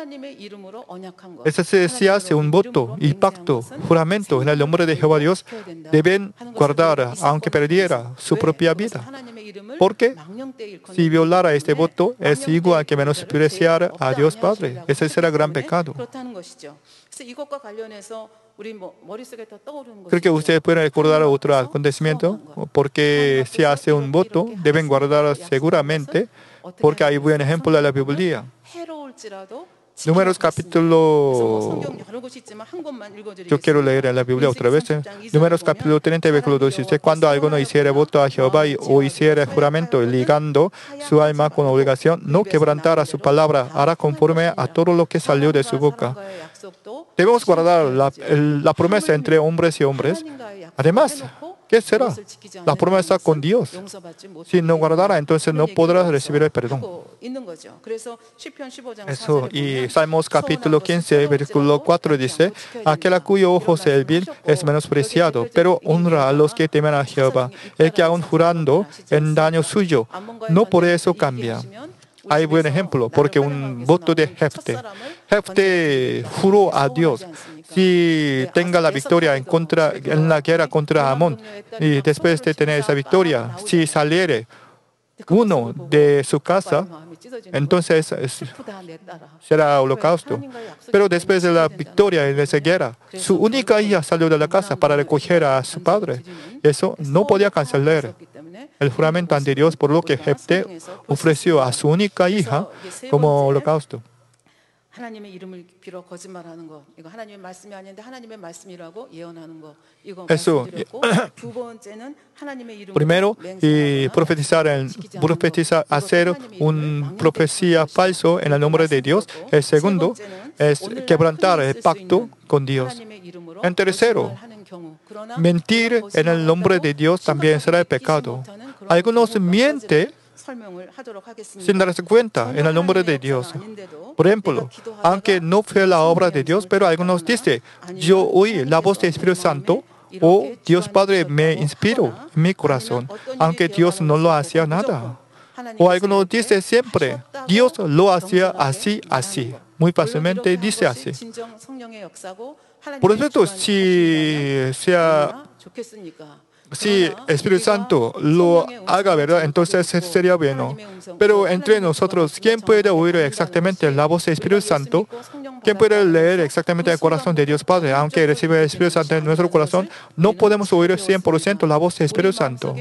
Eso se, se hace un voto y pacto, juramento en el nombre de Jehová Dios. Deben guardar, aunque perdiera su propia vida. Porque si violara este voto, es igual que menospreciar a Dios Padre. Ese será gran pecado. Creo que ustedes pueden recordar otro acontecimiento, porque si hace un voto, deben guardar seguramente, porque hay buen ejemplo de la Biblia. Números capítulo... Yo quiero leer en la Biblia otra vez. ¿eh? Números capítulo treinta, versículo dos dice: Cuando alguno hiciere voto a Jehová y, o hiciere juramento ligando su alma con obligación, no quebrantará su palabra, hará conforme a todo lo que salió de su boca. Debemos guardar la, el, la promesa entre hombres y hombres. Además, ¿qué será? La promesa con Dios. Si no guardara, entonces no podrás recibir el perdón. Eso, y Salmos capítulo quince, versículo cuatro dice: Aquel a cuyo ojo se el vil es menospreciado, pero honra a los que temen a Jehová. El que aún jurando en daño suyo, no por eso cambia. Hay buen ejemplo, porque un voto de Jefte. Jefte juró a Dios si tenga la victoria en, contra, en la guerra contra Amón, y después de tener esa victoria, si saliere uno de su casa, entonces es, será holocausto. Pero después de la victoria en esa guerra, su única hija salió de la casa para recoger a su padre. Eso no podía cancelar el juramento ante Dios, por lo que Jefte ofreció a su única hija como holocausto. Eso. Primero, y profetizar, en, profetizar, hacer una profecía falso en el nombre de Dios. El segundo es quebrantar el pacto con Dios. En tercero, mentir en el nombre de Dios también será el pecado. Algunos mienten sin darse cuenta en el nombre de Dios. Por ejemplo, aunque no fue la obra de Dios, pero algunos dicen: yo oí la voz del Espíritu Santo, o Dios Padre me inspiró en mi corazón, aunque Dios no lo hacía nada. O algunos dicen siempre: Dios lo hacía así, así. Muy fácilmente dice así. Por eso, si sea... Si el Espíritu Santo lo haga, ¿verdad? Entonces sería bueno. Pero entre nosotros, ¿quién puede oír exactamente la voz del Espíritu Santo? ¿Quién puede leer exactamente el corazón de Dios Padre? Aunque recibe el Espíritu Santo en nuestro corazón, no podemos oír cien por ciento la voz del Espíritu Santo.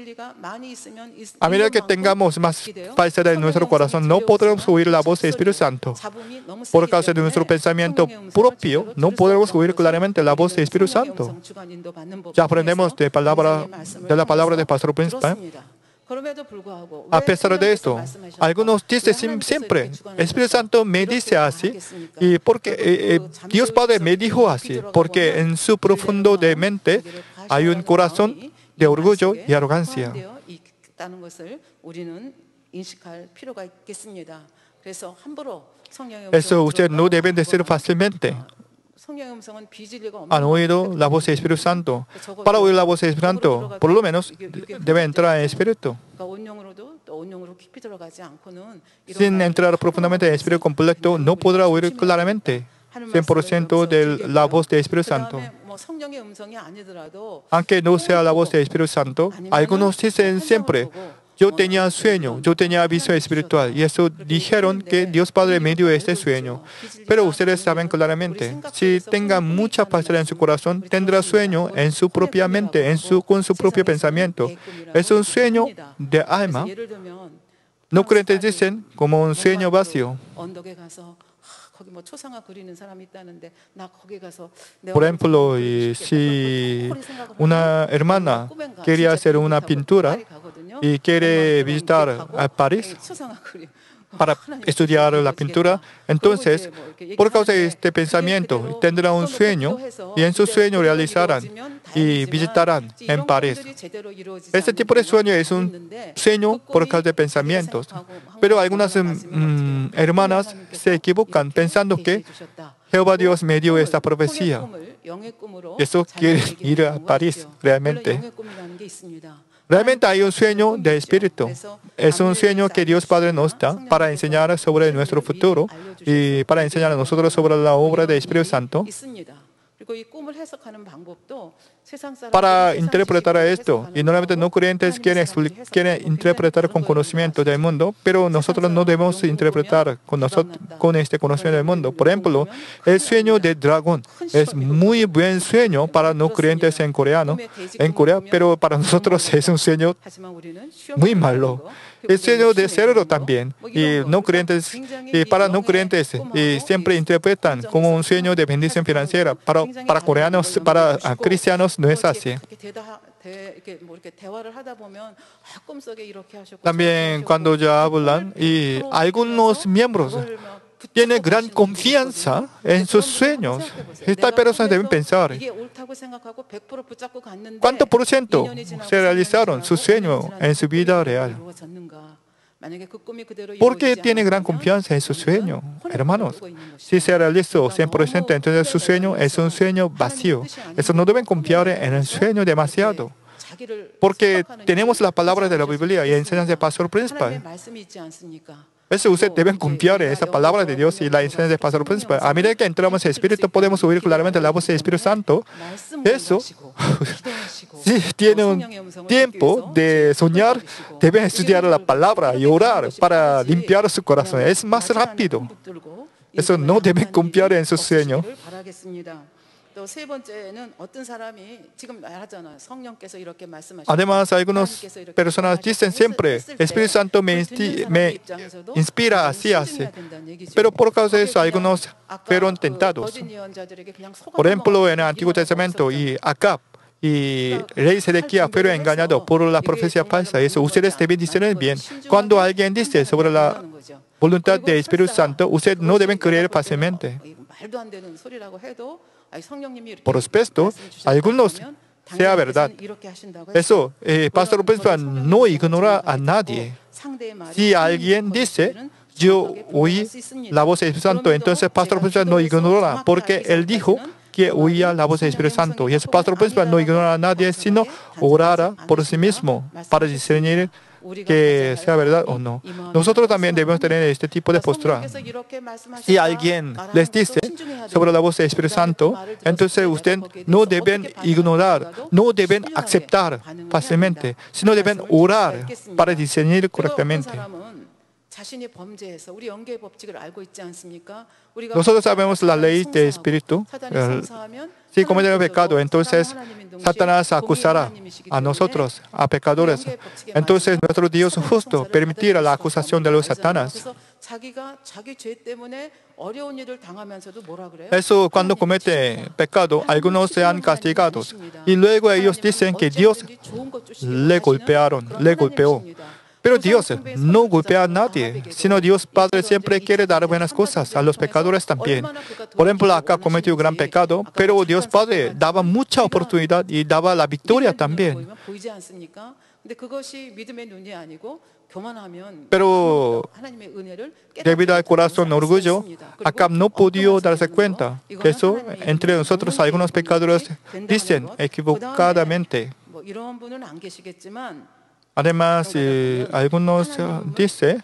A medida que tengamos más falsedad en nuestro corazón, no podremos oír la voz del Espíritu Santo. Por causa de nuestro pensamiento propio, no podremos oír claramente la voz del Espíritu Santo. Ya aprendemos de, palabra, de la palabra del pastor principal. A pesar de esto, algunos dicen siempre: el Espíritu Santo me dice así, y porque eh, eh, Dios Padre me dijo así, porque en su profundo de mente hay un corazón de orgullo y arrogancia. Eso usted no debe decir fácilmente. Han oído la voz del Espíritu Santo. Para oír la voz del Espíritu Santo, por lo menos debe entrar en el Espíritu. Sin entrar profundamente en el Espíritu completo, no podrá oír claramente cien por ciento de la voz del Espíritu Santo. Aunque no sea la voz del Espíritu Santo, algunos dicen siempre: yo tenía sueño, yo tenía visión espiritual, y eso dijeron que Dios Padre me dio este sueño. Pero ustedes saben claramente, si tenga mucha paz en su corazón, tendrá sueño en su propia mente, en su, con su propio pensamiento. Es un sueño de alma. No creyentes dicen como un sueño vacío. Por ejemplo, si una hermana quería hacer una pintura y quiere visitar a París para estudiar la pintura, entonces, por causa de este pensamiento, tendrá un sueño y en su sueño realizarán y visitarán en París. Este tipo de sueño es un sueño por causa de pensamientos. Pero algunas mm, hermanas se equivocan pensando que Jehová Dios me dio esta profecía. Eso quiere ir a París, realmente. Realmente hay un sueño de espíritu. Es un sueño que Dios Padre nos da para enseñar sobre nuestro futuro y para enseñar a nosotros sobre la obra del Espíritu Santo. Para interpretar esto, y normalmente no creyentes quieren, quieren interpretar con conocimiento del mundo, pero nosotros no debemos interpretar con, nosotros, con este conocimiento del mundo. Por ejemplo, el sueño del dragón es muy buen sueño para no creyentes en coreano, en Corea, pero para nosotros es un sueño muy malo. el sueño de cerebro también. Y no creyentes, y para no creyentes, y siempre interpretan como un sueño de bendición financiera. Para, para coreanos, para uh, cristianos no es así. También cuando ya hablan, y algunos miembros tienen gran confianza en sus sueños. Estas personas deben pensar, ¿cuánto por ciento se realizaron su sueño en su vida real? ¿Por qué tiene gran confianza en su sueño, hermanos? Si se realizó cien por ciento, entonces su sueño es un sueño vacío. Eso no deben confiar en el sueño demasiado. Porque tenemos la palabra de la Biblia y enseñanza del pastor principal. Eso usted debe confiar en esa palabra de Dios y la enseñanza del pastor principal. A medida que entramos en el Espíritu, podemos oír claramente la voz del Espíritu Santo. Eso, si tiene un tiempo de soñar, deben estudiar la palabra y orar para limpiar su corazón. Es más rápido. Eso no deben confiar en su sueño. Además, algunas personas dicen siempre, el Espíritu Santo me, me inspira así, así. Pero por causa de eso, algunos fueron tentados. Por ejemplo, en el Antiguo Testamento, y Acab y rey Sedequías fueron engañados por la profecía falsa. Eso ustedes deben discernir bien. Cuando alguien dice sobre la voluntad del Espíritu Santo, ustedes no deben creer fácilmente. Por supuesto, algunos sea verdad. Eso, el pastor principal no ignora a nadie. Si alguien dice, yo oí la voz del Espíritu Santo, entonces el pastor principal no ignora, porque él dijo que oía la voz del Espíritu Santo. Y ese pastor principal no ignora a nadie, sino orara por sí mismo para discernir que sea verdad o no. Nosotros también debemos tener este tipo de postura. Si alguien les dice sobre la voz del Espíritu Santo, entonces ustedes no deben ignorar, no deben aceptar fácilmente, sino deben orar para discernir correctamente. Nosotros sabemos la ley del Espíritu. Si cometemos pecado, entonces Satanás acusará a nosotros, a pecadores. Entonces nuestro Dios justo permitirá la acusación de los Satanás. Eso cuando comete pecado, algunos sean castigados. Y luego ellos dicen que Dios le golpearon, le golpeó. Pero Dios no golpea a nadie, sino Dios Padre siempre quiere dar buenas cosas a los pecadores también. Por ejemplo, acá cometió un gran pecado, pero Dios Padre daba mucha oportunidad y daba la victoria también. Pero debido al corazón orgullo, Acab no pudo darse cuenta. Eso, entre nosotros algunos pecadores dicen equivocadamente. Además, eh, algunos uh, dicen,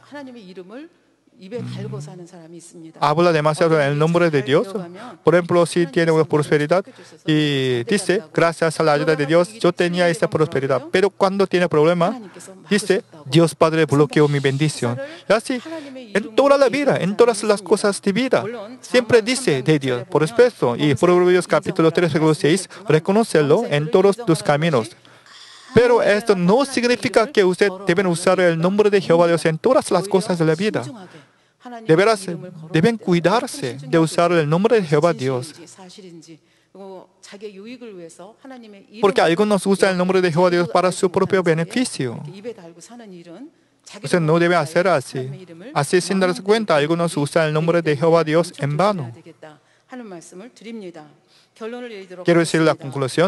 habla demasiado en el nombre de Dios. Por ejemplo, si tiene una prosperidad y dice, gracias a la ayuda de Dios, yo tenía esta prosperidad. Pero cuando tiene problema, dice, Dios Padre bloqueó mi bendición. Y así, en toda la vida, en todas las cosas de vida, siempre dice de Dios. Por supuesto, y Proverbios capítulo tres, versículo seis, reconócelo en todos tus caminos. Pero esto no significa que usted deben usar el nombre de Jehová Dios en todas las cosas de la vida. De veras, deben cuidarse de usar el nombre de Jehová Dios. Porque algunos usan el nombre de Jehová Dios para su propio beneficio. Usted no debe hacer así. Así sin darse cuenta, algunos usan el nombre de Jehová Dios en vano. Quiero decir la conclusión.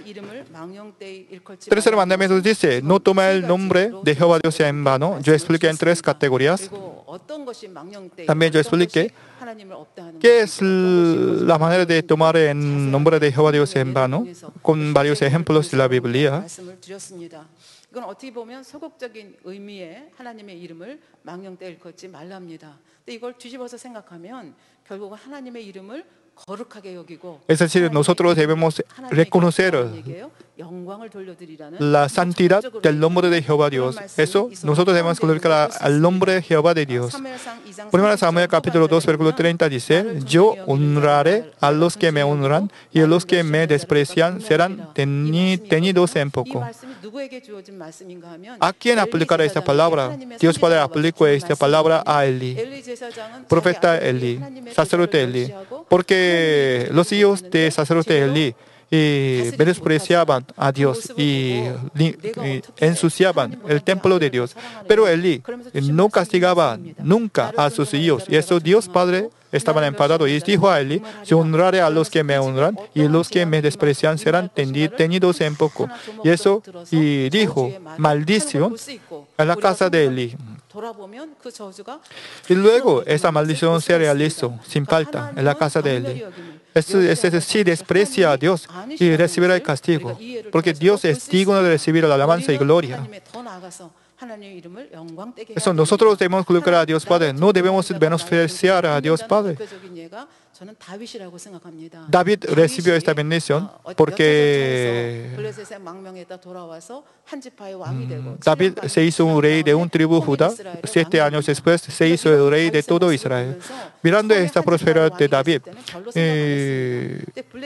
Tercer mandamiento dice, no toma el nombre de Jehová Dios en vano. Yo expliqué en tres categorías. También yo expliqué qué es la manera de tomar el nombre de Jehová Dios en vano, con varios ejemplos de la Biblia. 이건 어떻게 보면 소극적인 의미의 하나님의 이름을 망령되이 일컫지 말랍니다. 근데 이걸 뒤집어서 생각하면 결국은 하나님의 이름을 Es decir, nosotros debemos reconocer la santidad del nombre de Jehová Dios. Eso nosotros debemos glorificar al nombre de Jehová de Dios. Primera Samuel capítulo dos, versículo treinta dice, yo honraré a los que me honran y a los que me desprecian serán teni- tenidos en poco. ¿A quién aplicará esta palabra? Dios Padre aplicó esta palabra a Elí, profeta Elí, sacerdote Elí, porque los hijos de sacerdote Elí y menospreciaban a Dios y, y ensuciaban el templo de Dios. Pero Elí no castigaba nunca a sus hijos. Y eso Dios Padre estaba enfadado y dijo a Elí, yo honraré a los que me honran y los que me desprecian serán tenidos en poco. Y eso y dijo, maldición a la casa de Elí. Y luego esa maldición se realizó sin falta en la casa de Elí. Es decir, si desprecia a Dios y recibirá el castigo, porque Dios es digno de recibir la alabanza y gloria. Eso nosotros debemos glorificar a Dios Padre, no debemos menospreciar a Dios Padre. David recibió esta bendición porque David se hizo un rey de un tribu Judá. Siete años después se hizo el rey de todo Israel. Mirando esta prosperidad de David, eh,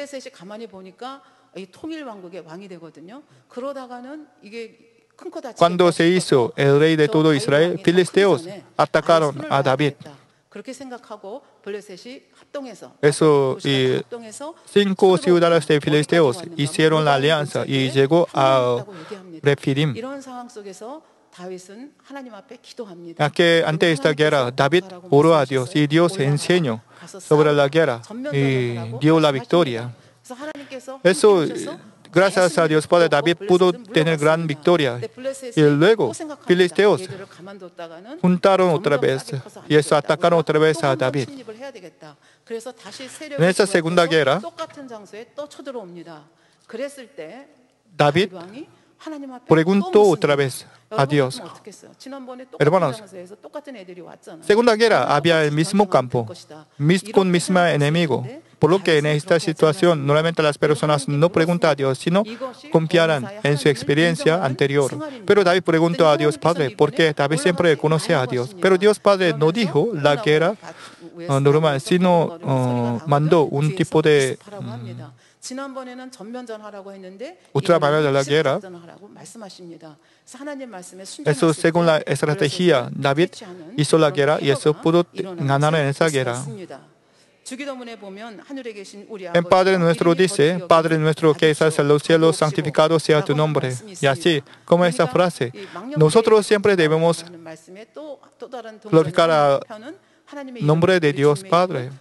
cuando se hizo el rey de todo Israel, filisteos atacaron a David. Eso, y cinco ciudades de filisteos hicieron la alianza y llegó a Refidim. Aquí, ante esta guerra, David oró a Dios y Dios enseñó sobre la guerra y dio la victoria. Eso, gracias a Dios Padre, David pudo tener gran victoria. Y luego, filisteos juntaron otra vez y eso atacaron otra vez a David. En esta segunda guerra, David preguntó otra vez a Dios. Hermanos, segunda guerra había el mismo campo, con mismo enemigo. Por lo que en esta situación, normalmente las personas no preguntan a Dios, sino confiarán en su experiencia anterior. Pero David preguntó a Dios Padre, porque David siempre conoce a Dios. Pero Dios Padre no dijo la guerra uh, normal, sino uh, mandó un tipo de um, otra manera de la guerra. Eso, según la estrategia, David hizo la guerra y eso pudo ganar en esa guerra. En Padre nuestro dice, Padre nuestro que estás en los cielos, santificado sea tu nombre. Y así, como esta frase, nosotros siempre debemos glorificar al nombre de Dios Padre.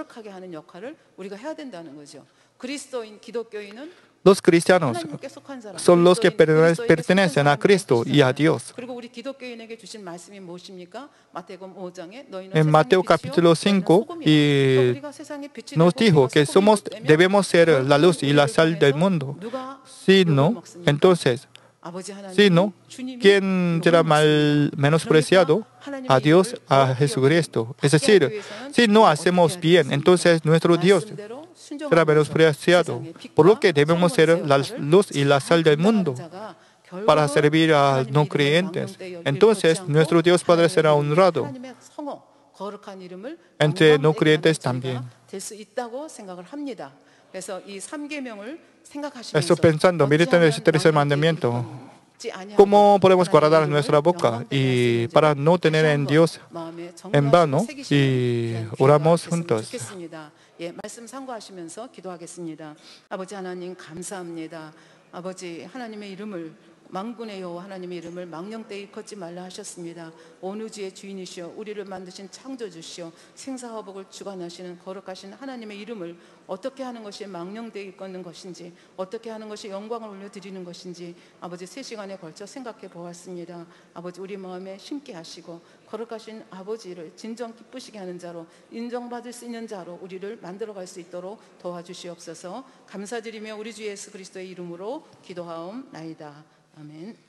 Los cristianos son los que pertenecen a Cristo y a Dios. En Mateo capítulo cinco y nos dijo que somos, debemos ser la luz y la sal del mundo. Si no, entonces, si no, ¿quién será mal menospreciado? A Dios, a Jesucristo. Es decir, si no hacemos bien, entonces nuestro Dios será menospreciado. Por lo que debemos ser la luz y la sal del mundo para servir a no creyentes. Entonces, nuestro Dios Padre será honrado entre no creyentes también. Estoy pensando, meditando en ese tercer mandamiento. ¿Cómo podemos guardar nuestra boca? Y para no tener en Dios en vano, y oramos juntos. 예, 말씀 상고하시면서 기도하겠습니다. 아버지 하나님 감사합니다. 아버지 하나님의 이름을 만군의 여호와 하나님의 이름을 망령되이 일컫지 말라 하셨습니다. 온 우주의 주인이시여 우리를 만드신 창조주시여 생사화복을 주관하시는 거룩하신 하나님의 이름을 어떻게 하는 것이 망령되이 일컫는 것인지 어떻게 하는 것이 영광을 올려드리는 것인지 아버지 세 시간에 걸쳐 생각해 보았습니다. 아버지 우리 마음에 심게 하시고 거룩하신 아버지를 진정 기쁘시게 하는 자로 인정받을 수 있는 자로 우리를 만들어갈 수 있도록 도와주시옵소서. 감사드리며 우리 주 예수 그리스도의 이름으로 기도하옵나이다. 아멘.